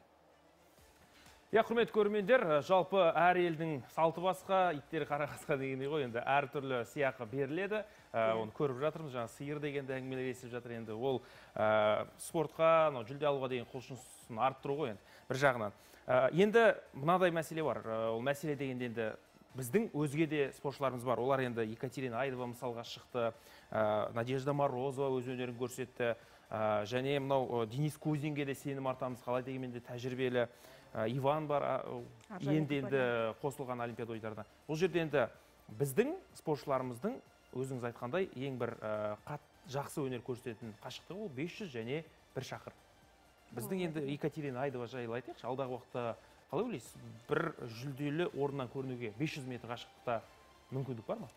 Я, құрметті көрермендер, жалпы әр елдің салты басқа, иттері қара қасқа дегендей ғой, енді әр түрлі сыйақы беріледі. Оны көріп жатырмыз, жаңа сиыр дегенде әңгімелер естіп жатыр. Енді ол ә, спортқа, жүлде алуға деген құлшынысын арттыру ғой енді бір жағынан. Ә, енді мынадай мәселе бар. Ол мәселе дегенде енді біздің өзге де спортшыларымыз бар. Олар енді Екатерина Айдова мысалға шықты, ә, Надежда Морозова өз өнерін көрсетті. Ә, және мынау Денис Кузинге де сенім артамыз, қалай дегенде тәжірибелі Иван бар, енді енді қосылған олимпиада ойындарына. Бұл жерде енді біздің спортшыларымыздың өзіңіз айтқандай ең бір қат жақсы өнер көрсететін қашықтығы ол бес жүз және бір шақырым. Біздің енді Екатерина Айдова жайлы айтайықшы, алдағы уақытта қалай ойлайсыз, бір жүлделі орыннан көрінуге бес жүз метр қашықтықта мүмкіндік бар ма?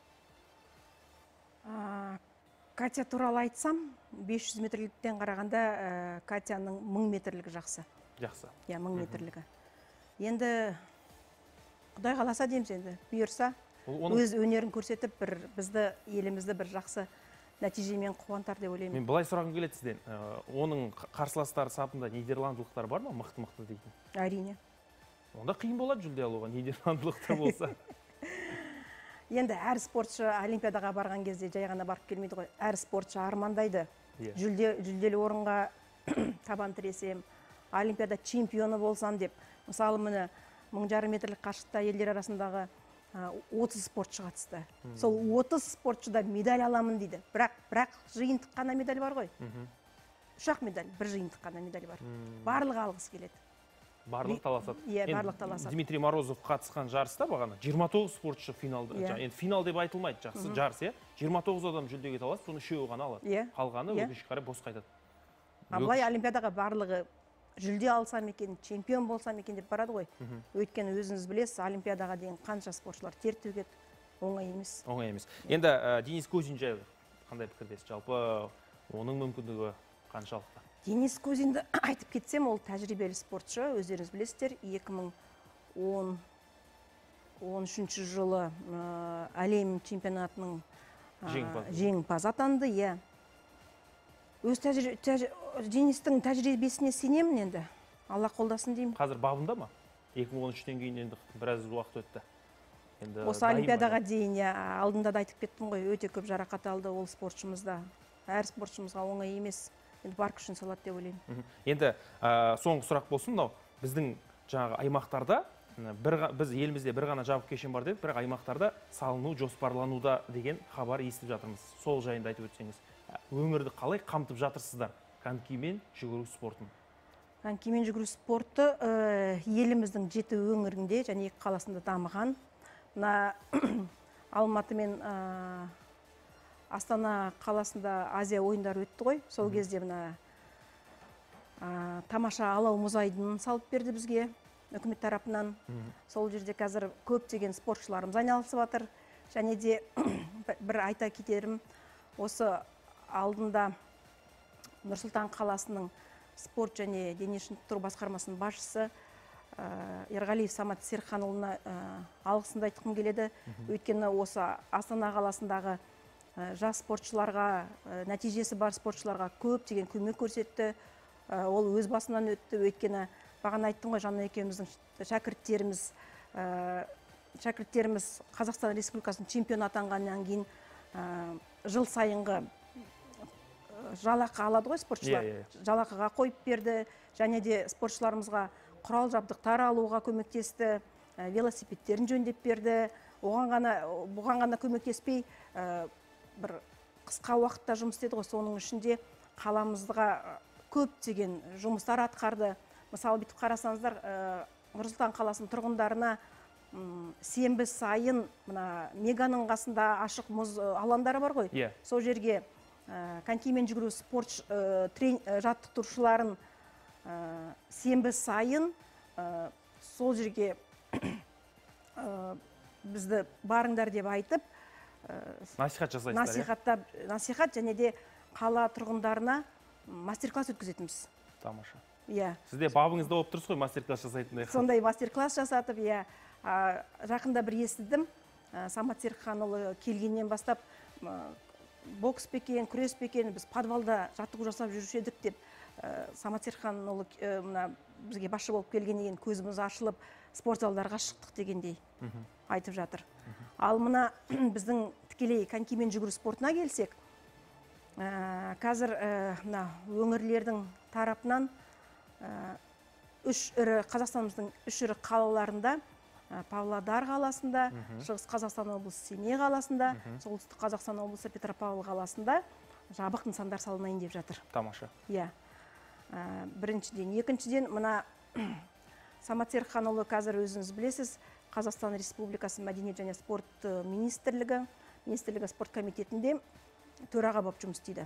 Катя туралы айтсам, бес жүз метрліктен қарағанда Катяның мың метрлігі жақсы. Жақсы. Иә, мың метрлігі. Енді Құдай қаласа дейміз енді, бұйырса, өз өнерін көрсетіп, бір бізді, елімізді бір жақсы нәтижемен қуантар деп ойлаймын. Мен былай сұрағым келеді сізден. Оның қарсыластар сапында нидерландылықтар бар ма, мықты-мықты дейтін? Әрине. Онда қиын болады жүлде алуға, нидерландылықтар болса. Енді әр спортшы олимпиадаға барған кезде жай ғана барып келмейді ғой. Әр спортшы армандайды. Жүлделі орынға табан тіресем, олимпиада чемпионы болсам деп. Мысалы, міне мың жарым метрлік қашықта елдер арасындағы отыз спортшы қатысты. Сол отыз спортшыда медаль аламын дейді. Бірақ, бірақ жиынтық қана медаль бар ғой. Үш ақ медаль, бір жиынтық қана медаль бар. Барлығы алғысы келеді. Барлық таласады. Иә, барлық таласады. Дмитрий Морозов қатысқан жарыста бағана жиырма тоғыз спортшы финалда. Енді финал деп айтылмайды, жақсы жарыс, иә. жиырма тоғыз адам жүлдеге таласып, соны үшеуі ғана алады. Қалғаны өкінішке қарай бос қайтады. Абылай олимпиадаға барлығы жүлде алсам екен, чемпион болсам екен деп барады ғой. Өйткені өзіңіз білесіз, олимпиадаға дейін қанша спортшылар тер төгеді, оңай емес. Оңай емес. Енді Денис Кузин жайлы қандай пікірдесіз? Жалпы оның мүмкіндігі қаншалықты? Денис Кузинді айтып кетсем, ол тәжірибелі спортшы, өздеріңіз білесіздер, екі мың он үшінші жылы әлем чемпионатының жеңімпазы атанды. Иә. Өз Денистің тәжірибесіне сенемін енді. Алла қолдасын деймін. Қазір бабында ма? екі мың он үштен кейін енді біраз уақыт өтті. Осы олимпиадаға дейін, алдында да айтып кеттім ғой, өте көп жарақат алды ол спортшымызда. Әр спортшымызға оңай емес. Енді бар күшін салады деп ойлаймын. Енді соңғы сұрақ болсын, мынау біздің жаңағы аймақтарда, біз елімізде бір ғана жабық кешен бар дедік, бірақ аймақтарда салыну жоспарлануда деген хабар естіп жатырмыз. Сол жайында айтып өтсеңіз, өңірді қалай қамтып жатырсыздар конькимен жүгіру спортын? Конькимен жүгіру спорты еліміздің жеті өңірінде және екі қаласында дамыған. Мына Алматы мен Астана қаласында Азия ойындары өтті ғой. Сол кезде мына тамаша алау мұз айдынын салып берді бізге үкімет тарапынан. Сол жерде қазір көптеген спортшыларымыз айналысып жатыр. Және де бір айта кетерім, осы алдында Нұр-Сұлтан қаласының спорт және дене шынықтыру басқармасының басшысы Ерғалиев Самат Серханұлына алғысымды айтқым келеді. Өйткені осы Астана қаласындағы жас спортшыларға, нәтижесі бар спортшыларға көптеген көмек көрсетті. Ол өз басынан өтті. Өйткені бағана айттым ғой, Жанна екеуміздің шәкірттеріміз шәкірттеріміз Қазақстан Республикасының чемпион атанғаннан кейін жыл сайынғы жалақы алады ғой спортшылар. Жалақыға қойып берді. Және де спортшыларымызға құрал жабдықтар алуға көмектесті, велосипедтерін жөндеп берді. Бұған ғана көмектеспей, бір қысқа уақытта жұмыс істеді ғой. Соның ішінде қаламызға көптеген жұмыстар атқарды. Мысалы, бүйтіп қарасаңыздар, Нұр-Сұлтан қаласының тұрғындарына сенбі сайын Меганың қасында ашық мұз алаңдары бар ғой. Сол жерге конькимен жүгіру спорт жаттықтырушыларын сенбі сайын сол жерге бізді барыңдар деп айтып, насихат жасайсыздар. Насихат және де қала тұрғындарына мастер-класс өткізетіміз. Тамаша. Иә. Сізде бабыңызда болып тұрсыз ғой мастер-класс жасайтындай. Сондай мастер-класс жасатып, иә. Жақында бір естідім, Самат Серханұлы келгеннен бастап бокс пекен, күрес пекен, біз подвалда жаттығу жасап жүруші едік деп, Самат Серханұлы бізге басшы болып келгеннен көзіміз ашылып, спорт залдарға шықтық дегендей айтып жатыр. Ал мына біздің тікелей конькимен жүгіру спортына келсек, қазір өңірлердің тарапынан үш ірі Қазақстанымыздың үш ірі қалаларында, Павлодар қаласында, Шығыс Қазақстан облысы Семей қаласында, Солтүстік Қазақстан облысы Петропавл қаласында жабық нысандар салынайын деп жатыр. Тамаша. Иә. Біріншіден, екіншіден, мына Самат Серханұлы қазір өзіңіз білесіз, Қазақстан Республикасы мәдениет және спорт министрлігі, министрлігі спорт комитетінде төраға болып жұмыс істейді.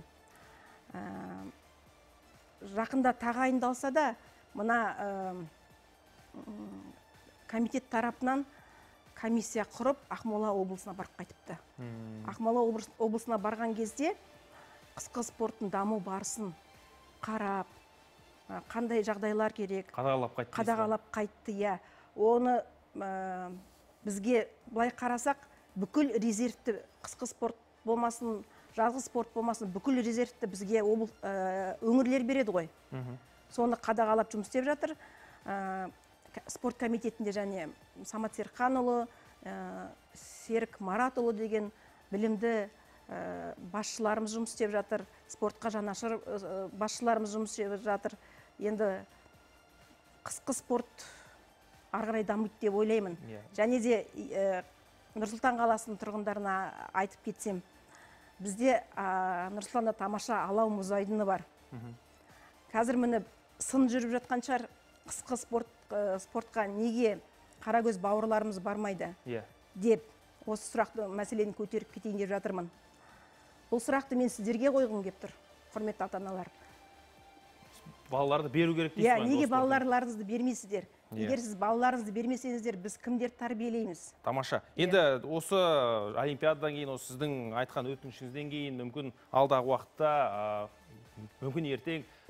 Жақында тағайындалса да, мына комитет тарапынан комиссия құрып Ақмола облысына барып қайтыпты. Ақмола облысына барған кезде қысқы спорттың даму барысын қарап, қандай жағдайлар керек, қадағалап қайтты. Оны бізге былай қарасақ, бүкіл резервті қысқы спорт болмасын, жазғы спорт болмасын, бүкіл резервті бізге өңірлер береді ғой. Соны қадағалап жұмыс істеп жатыр. Спорт комитетінде және Самат Серханұлы, Серік Маратұлы деген білімді басшыларымыз жұмыс істеп жатыр. Спортқа жанашыр басшыларымыз жұмыс істеп жатыр. Енді қысқы спорт арғарай дамиды деп ойлаймын. Және де Нұр-Сұлтан қаласының тұрғындарына айтып кетсем, бізде Нұр-Сұлтанда тамаша алау мұз айдыны бар. Қазір міне сын жүріп жатқан шығар, қысқы спортқа неге қарагөз бауырларымыз бармайды деп, осы сұрақты мәселені көтеріп кетейін деп жатырмын. Бұл сұрақты мен сіздерге қойғым кеп тұр, құрметті ата-аналар. Балаларды беру керек дейсіз бе? Неге балаларыңызды бермейсіздер? Егер сіз балаларыңызды бермесеңіздер, біз кімдер тәрбиелейміз? Тамаша. Енді осы олимпиададан кейін, осы сіздің айтқан өтінішіңізден кейін, мүмкін алдағы уақытта, мүмкін ертең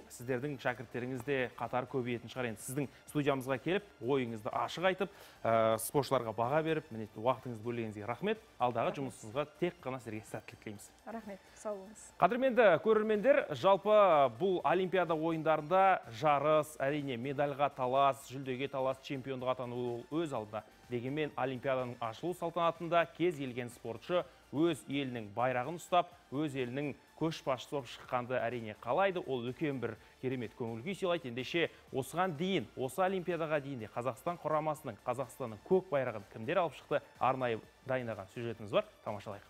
сіздердің шәкірттеріңізде қатар көбейетін шығар. Енді сіздің студиямызға келіп, ойыңызды ашық айтып, ә, спортшыларға баға беріп, міне уақытыңызды бөлгеніңізге рахмет. Алдағы жұмысыңызға тек қана сіздерге сәттілік тілейміз. Рахмет, сау болыңыз. Қадірменді көрермендер, жалпы бұл Олимпиада ойындарында жарыс, әрине медальға талас, жүлдеге талас, чемпиондық атану өз алдына. Дегенмен Олимпиаданың ашылу салтанатында кез келген спортшы өз елінің байрағын ұстап, өз елінің көшбасшысы болып шыққанды әрине қалайды. Ол үлкен бір керемет көңіл күй сыйлайды. Ендеше осыған дейін, осы Олимпиадаға дейін де Қазақстан құрамасының, Қазақстанның көк байрағын кімдер алып шықты? Арнайы дайындаған сюжетіміз бар. Тамашалайық.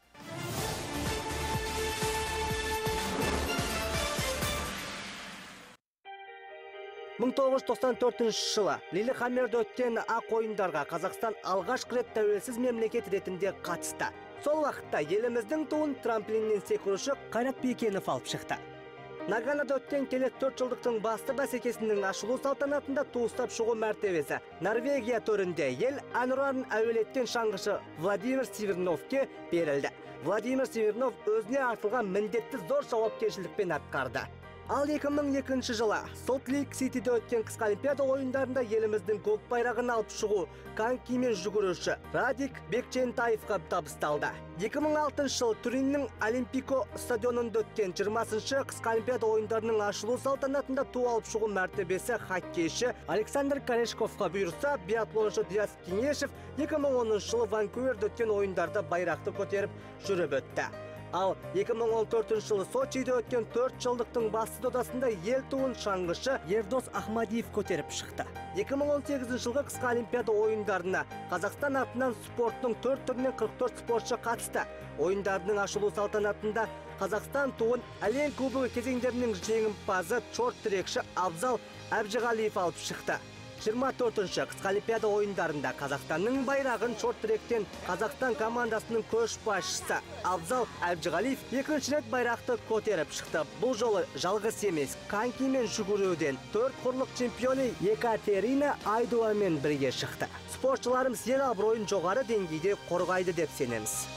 мың тоғыз жүз тоқсан төртінші жылы Лиллехаммерде өткен ақ ойындарға Қазақстан алғашқы рет тәуелсіз мемлекет ретінде қатысты. Сол уақытта еліміздің туын трамплиннен секірушы Қайрат Бекенов алып шықты. Наганада өткен келесі төрт жылдықтың басты бәсекесінің ашылу салтанатында ту ұстап шығу мәртебесі Норвегия төрінде ел әнұранын әуелеткен шаңғышы Владимир Северновке берілді. Владимир Севернов өзіне артылған міндетті зор жауапкершілікпен атқарды. Ал екі мың екінші жылы Солт-Лейк-Ситиде өткен қысқы Олимпиада ойындарында еліміздің көк байрағын алып шығу конькимен жүгіруші Радик Бекчентаевқа табысталды. екі мың алтыншы жылы Туриннің Олимпико стадионында өткен жиырмасыншы қысқы Олимпиада ойындарының ашылу салтанатында ту алып шығу мәртебесі хоккейші Александр Корешковқа бұйырса, биатлоншы Диас Кенешев екі мың оныншы жылы Ванкуверде өткен ойындарда байрақты көтеріп жүріп өтті. Ал екі мың он төртінші жылы Сочиде өткен төрт жылдықтың басты додасында ел туын шаңғышы Ердос Ахмадиев көтеріп шықты. екі мың он сегізінші жылғы қысқы Олимпиада ойындарына Қазақстан атынан спорттың төрт түрінен қырық төрт спортшы қатысты. Ойындардың ашылу салтанатында Қазақстан туын әлем кубогы кезеңдерінің жеңімпазы шорт-трекші Абзал Әбжіғалиев алып шықты. жиырма төртінші қысқы Олимпиада ойындарында Қазақстанның байрағын шорт-тректен Қазақстан командасының көшбасшысы Абзал Әбжіғалиев екінші рет байрақты көтеріп шықты. Бұл жолы жалғыз емес, конькимен жүгіруден төрт құрлық чемпионы Екатерина Айдуамен бірге шықты. Спортшыларымыз ел абыройын жоғары деңгейде қорғайды деп сенеміз.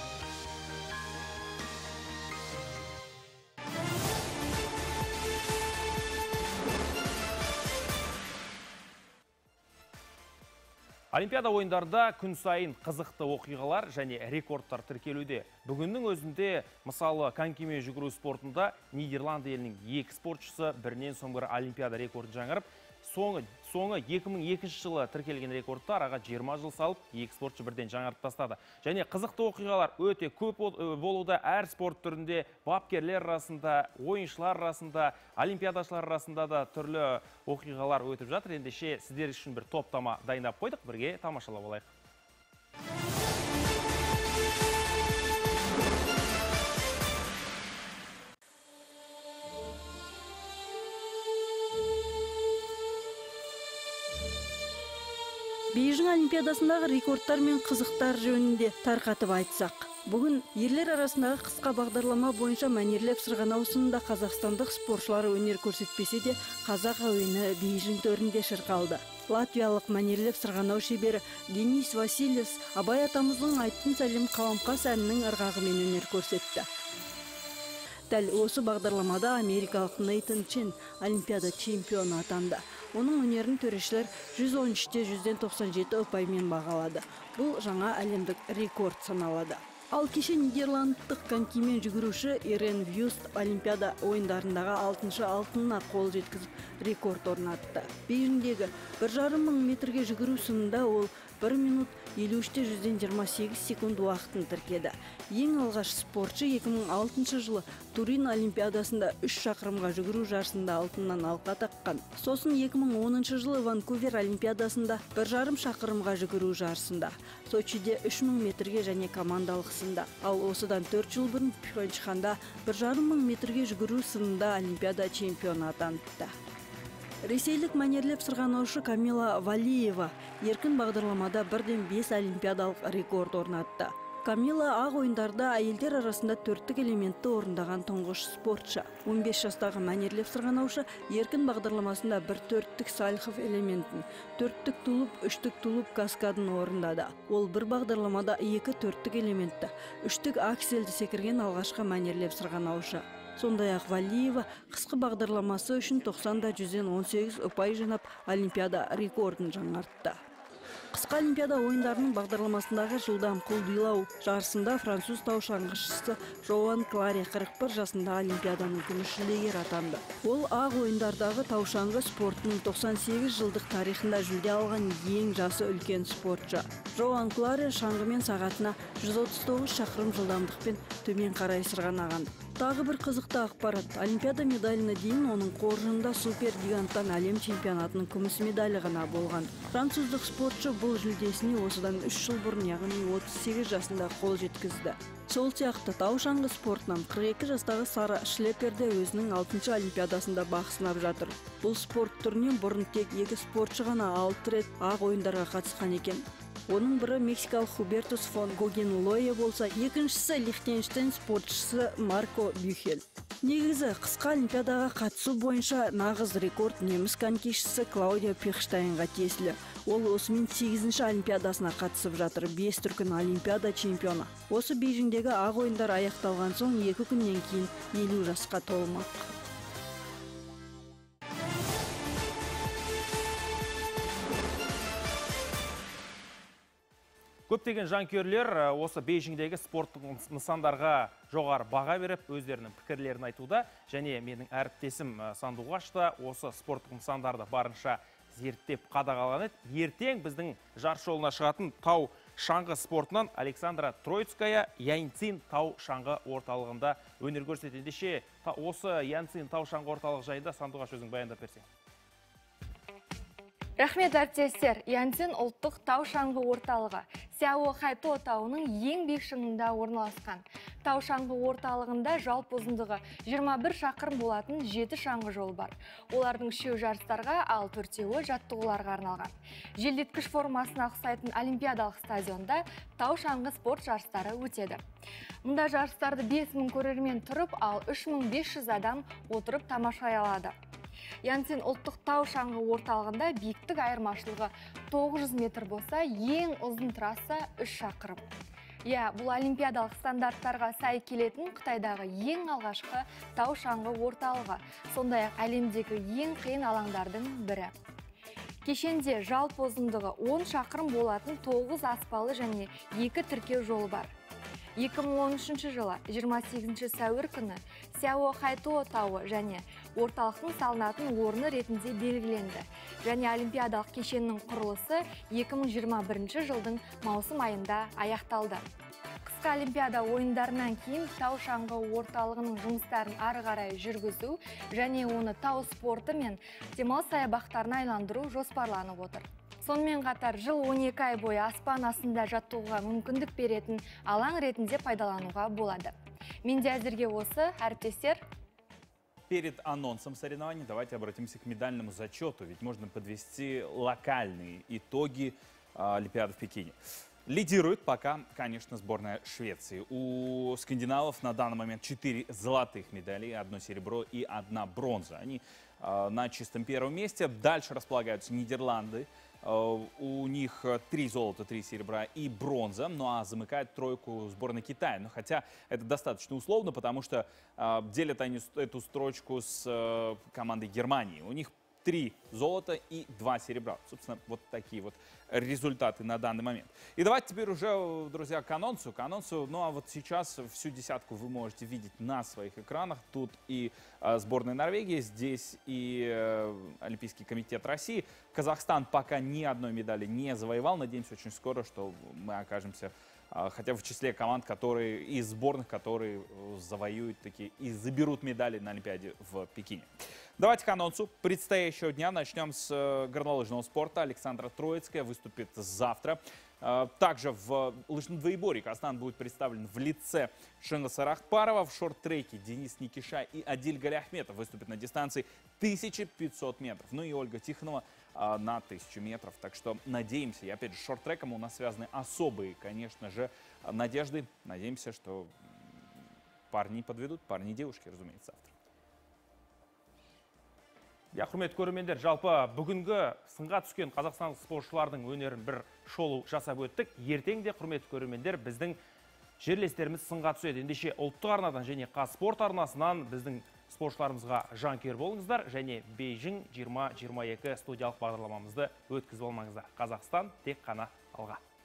Олимпиада ойындарда күн сайын қызықты оқиғалар және рекордтар тіркелуде. Бүгіннің өзінде, мысалы, конькимен жүгіру спортында Нидерланды елінің екі спортшысы бірінен соң бірі Олимпиада рекордын жаңарып, соңы соңы екі мың екінші жылы тіркелген рекордты араға жиырма жыл салып, екі спортшы бірден жаңарып тастады. Және қызықты оқиғалар өте көп болуда. Әр спорт түрінде бапкерлер арасында, ойыншылар арасында, олимпиадашылар арасында да түрлі оқиғалар өтіп жатыр. Ендеше сіздер үшін бір топтама дайындап қойдық, бірге тамашалап алайық. Бейжің Олимпиадасындағы рекордтар мен қызықтар жөнінде тарқатып айтсақ. Бүгін ерлер арасындағы қысқа бағдарлама бойынша мәнерлеп сырғанау сынында қазақстандық спортшылар өнер көрсетпесе де, қазақ әуені Бейжің төрінде шырқалды. Латвиялық мәнерлеп сырғанау шебері Денис Васильев Абай атамыздың айттың сәлем қаламқас әнінің ырғағымен өнер көрсетті. Дәл осы бағдарламада америкалық Нейтан Чен Олимпиада чемпионы атанды. Оның өнерін төрешілер жүз он үште жүзден тоқсан жеті ұпаймен бағалады. Бұл жаңа әлемдік рекорд саналады. Ал кеше нидерландтық конькимен жүгіруші Ирен Вюст Олимпиада ойындарындағы алтыншы алтынына қол жеткізіп рекорд орнатты. Бейжіңдегі бір жарым мың метрге жүгіру сынында ол бір минут елу үште жүзден жиырма сегіз секунд уақытын тіркеді. Ең алғаш спортшы екі мың алтыншы жылы Турин Олимпиадасында үш шақырымға жүгіру жарысында алтыннан алқа таққан. Сосын екі мың оныншы жылы Ванкувер Олимпиадасында бір жарым шақырымға жүгіру жарысында, Сочиде үш мың метрге және командалық сында. Ал осыдан төрт жыл бұрын Пхенчханда бір жарым мың метрге жүгіру сынында Олимпиада чемпионы атанды. Ресейлік мәнерлеп сырғанаушы Камила Валиева еркін бағдарламада бірден бес олимпиадалық рекорд орнатты. Камила ақ ойындарда әйелдер арасында төрттік элементті орындаған тұңғыш спортшы. он бес жастағы мәнерлеп сырғанаушы еркін бағдарламасында бір төрттік сальхов элементін, төрттік тұлып, үштік тұлып каскадын орындады. Ол бір бағдарламада екі төрттік элементті, үштік аксельді секірген алғашқы мәнерлеп сырғанаушы. Сондай-ақ Валиева қысқы бағдарламасы үшін тоқсанда жүзден он сегіз ұпай жинап, Олимпиада рекордын жаңартты. Қысқы Олимпиада ойындарының бағдарламасындағы жылдам құлдилау жарысында француз тау шаңғышысы Жоан Кларе қырық бір жасында Олимпиаданың күміс жүлдегері атанды. Ол ақ ойындардағы тау шаңғы спортының тоқсан сегіз жылдық тарихында жүлде алған ең жасы үлкен спортшы. Жоан Кларе шаңғымен сағатына жүз отыз тоғыз шақырым жылдамдықпен төмен қарай сырғанаған. Тағы бір қызықты ақпарат. Олимпиада медаліне дейін оның қоржынында супер гиганттан әлем чемпионатының күміс медалі ғана болған. Француздық спортшы бұл жүлдесіне осыдан үш жыл бұрын, яғни отыз сегіз жасында қол жеткізді. Сол сияқты тау шаңғы спортынан қырық екі жастағы Сара Шлепперде өзінің алтыншы Олимпиадасында бақ сынап жатыр. Бұл спорт түрінен бұрын тек екі спортшы ғана алты рет ақ ойындарға қатысқан екен. Оның бірі мексикалық Хубертус фон Гогенлойе болса, екіншісі Лихтенштейн спортшысы Марко Бюхель. Негізі қысқы Олимпиадаға қатысу бойынша нағыз рекорд неміс конькишісі Клаудио Пехштайнға тиесілі. Ол осымен сегізінші Олимпиадасына қатысып жатыр, бес дүркін Олимпиада чемпионы. Осы Бейжіңдегі ақ ойындар аяқталған соң екі күннен кейін елу жасқа толмақ. Көптеген жанкүйерлер осы Бейжіңдегі спорттық нысандарға жоғары баға беріп, өздерінің пікірлерін айтуда, және менің әріптесім Сандуғаш та осы спорттық нысандарды барынша зерттеп қадағалаған еді. Ертең біздің жарыс жолына шығатын тау шаңғы спортынан Александра Троицкая Янцин тау шаңғы орталығында өнер көрсетеді. Ендеше осы Янцин тау шаңғы орталығы жайында Сандуғаш өзің баяндап берсең. Рахмет әріптестер. Янцин ұлттық тау шаңғы орталығы Сяо Хайто тауының ең биік шыңында орналасқан. Тау шаңғы орталығында жалпы ұзындығы жиырма бір шақырым болатын жеті шаңғы жол бар. Олардың үшеуі жарыстарға, ал төртеуі жаттығуларға арналған. Желдеткіш формасына ұқсайтын олимпиадалық стадионда тау шаңғы спорт жарыстары өтеді. Мұнда жарыстарды бес мың көрермен тұрып, ал үш мың бес жүз адам отырып тамашалай алады. Янцин ұлттық тау шаңғы орталығында биіктік айырмашылығы тоғыз жүз метр болса, ең ұзын трасса үш шақырым. Иә, бұл олимпиадалық стандарттарға сай келетін Қытайдағы ең алғашқы тау шаңғы орталығы, сондай-ақ әлемдегі ең қиын алаңдардың бірі. Кешенде жалпы ұзындығы он шақырым болатын тоғыз аспалы және екі тіркеу жолы бар. екі мың он үшінші жылы жиырма сегізінші сәуір күні Сяо Хайто тауы және орталықтың салынатын орны ретінде белгіленді. Және олимпиадалық кешеннің құрылысы екі мың жиырма бірінші жылдың маусым айында аяқталды. Қысқы олимпиада ойындарынан кейін тау шаңғы орталығының жұмыстарын ары қарай жүргізу және оны тау спорты мен демалыс саябақтарына айландыру жоспарланып отыр. Сонымен қатар жыл он екі ай бойы аспан астында жаттығуға мүмкіндік беретін алаң ретінде пайдалануға болады. Менде әзірге осы, әріптестер. Перед анонсом соревнований давайте обратимся к медальному зачету, ведь можно подвести локальные итоги Олимпиады в Пекине. Лидирует пока, конечно, сборная Швеции. У скандинавов на данный момент четыре золотых медали, одно серебро и одна бронза. Они э, на чистом первом месте. Дальше располагаются Нидерланды. Э, у них три золота, три серебра и бронза. Ну а замыкает тройку сборная Китая. Но хотя это достаточно условно, потому что э, делят они эту строчку с э, командой Германии. У них три золота и два серебра. Собственно, вот такие вот результаты на данный момент. И давайте теперь уже, друзья, к анонсу. К анонсу. Ну а вот сейчас всю десятку вы можете видеть на своих экранах. Тут и э, сборная Норвегии, здесь и э, Олимпийский комитет России. Казахстан пока ни одной медали не завоевал. Надеемся очень скоро, что мы окажемся э, хотя бы в числе команд, которые из сборных, которые завоюют такие и заберут медали на Олимпиаде в Пекине. Давайте к анонсу предстоящего дня. Начнем с горнолыжного спорта. Александра Троицкая выступит завтра. Также в лыжном двоеборье Казахстан будет представлен в лице Шенгаса Рахпарова. В шорт-треке Денис Никиша и Адиль Галиахметов выступят на дистанции тысяча пятьсот метров. Ну и Ольга Тихонова на тысячу метров. Так что надеемся, и опять же с шорт-треком у нас связаны особые, конечно же, надежды. Надеемся, что парни подведут, парни и девушки, разумеется, завтра. Я құрметті көрермендер, жалпы бүгінгі сынға түскен қазақстандық спортшылардың өнерін бір шолу жасап өттік. Ертең де құрметті көрермендер біздің жерлестеріміз сынға түседі. Ендеше ұлттық арнадан және Қазспорт арнасынан біздің спортшыларымызға жанкүйер болыңыздар және Бейжің жиырма жиырма екі студиялық бағдарламамызды өткізіп алмаңыздар. Қазақстан тек қана алға.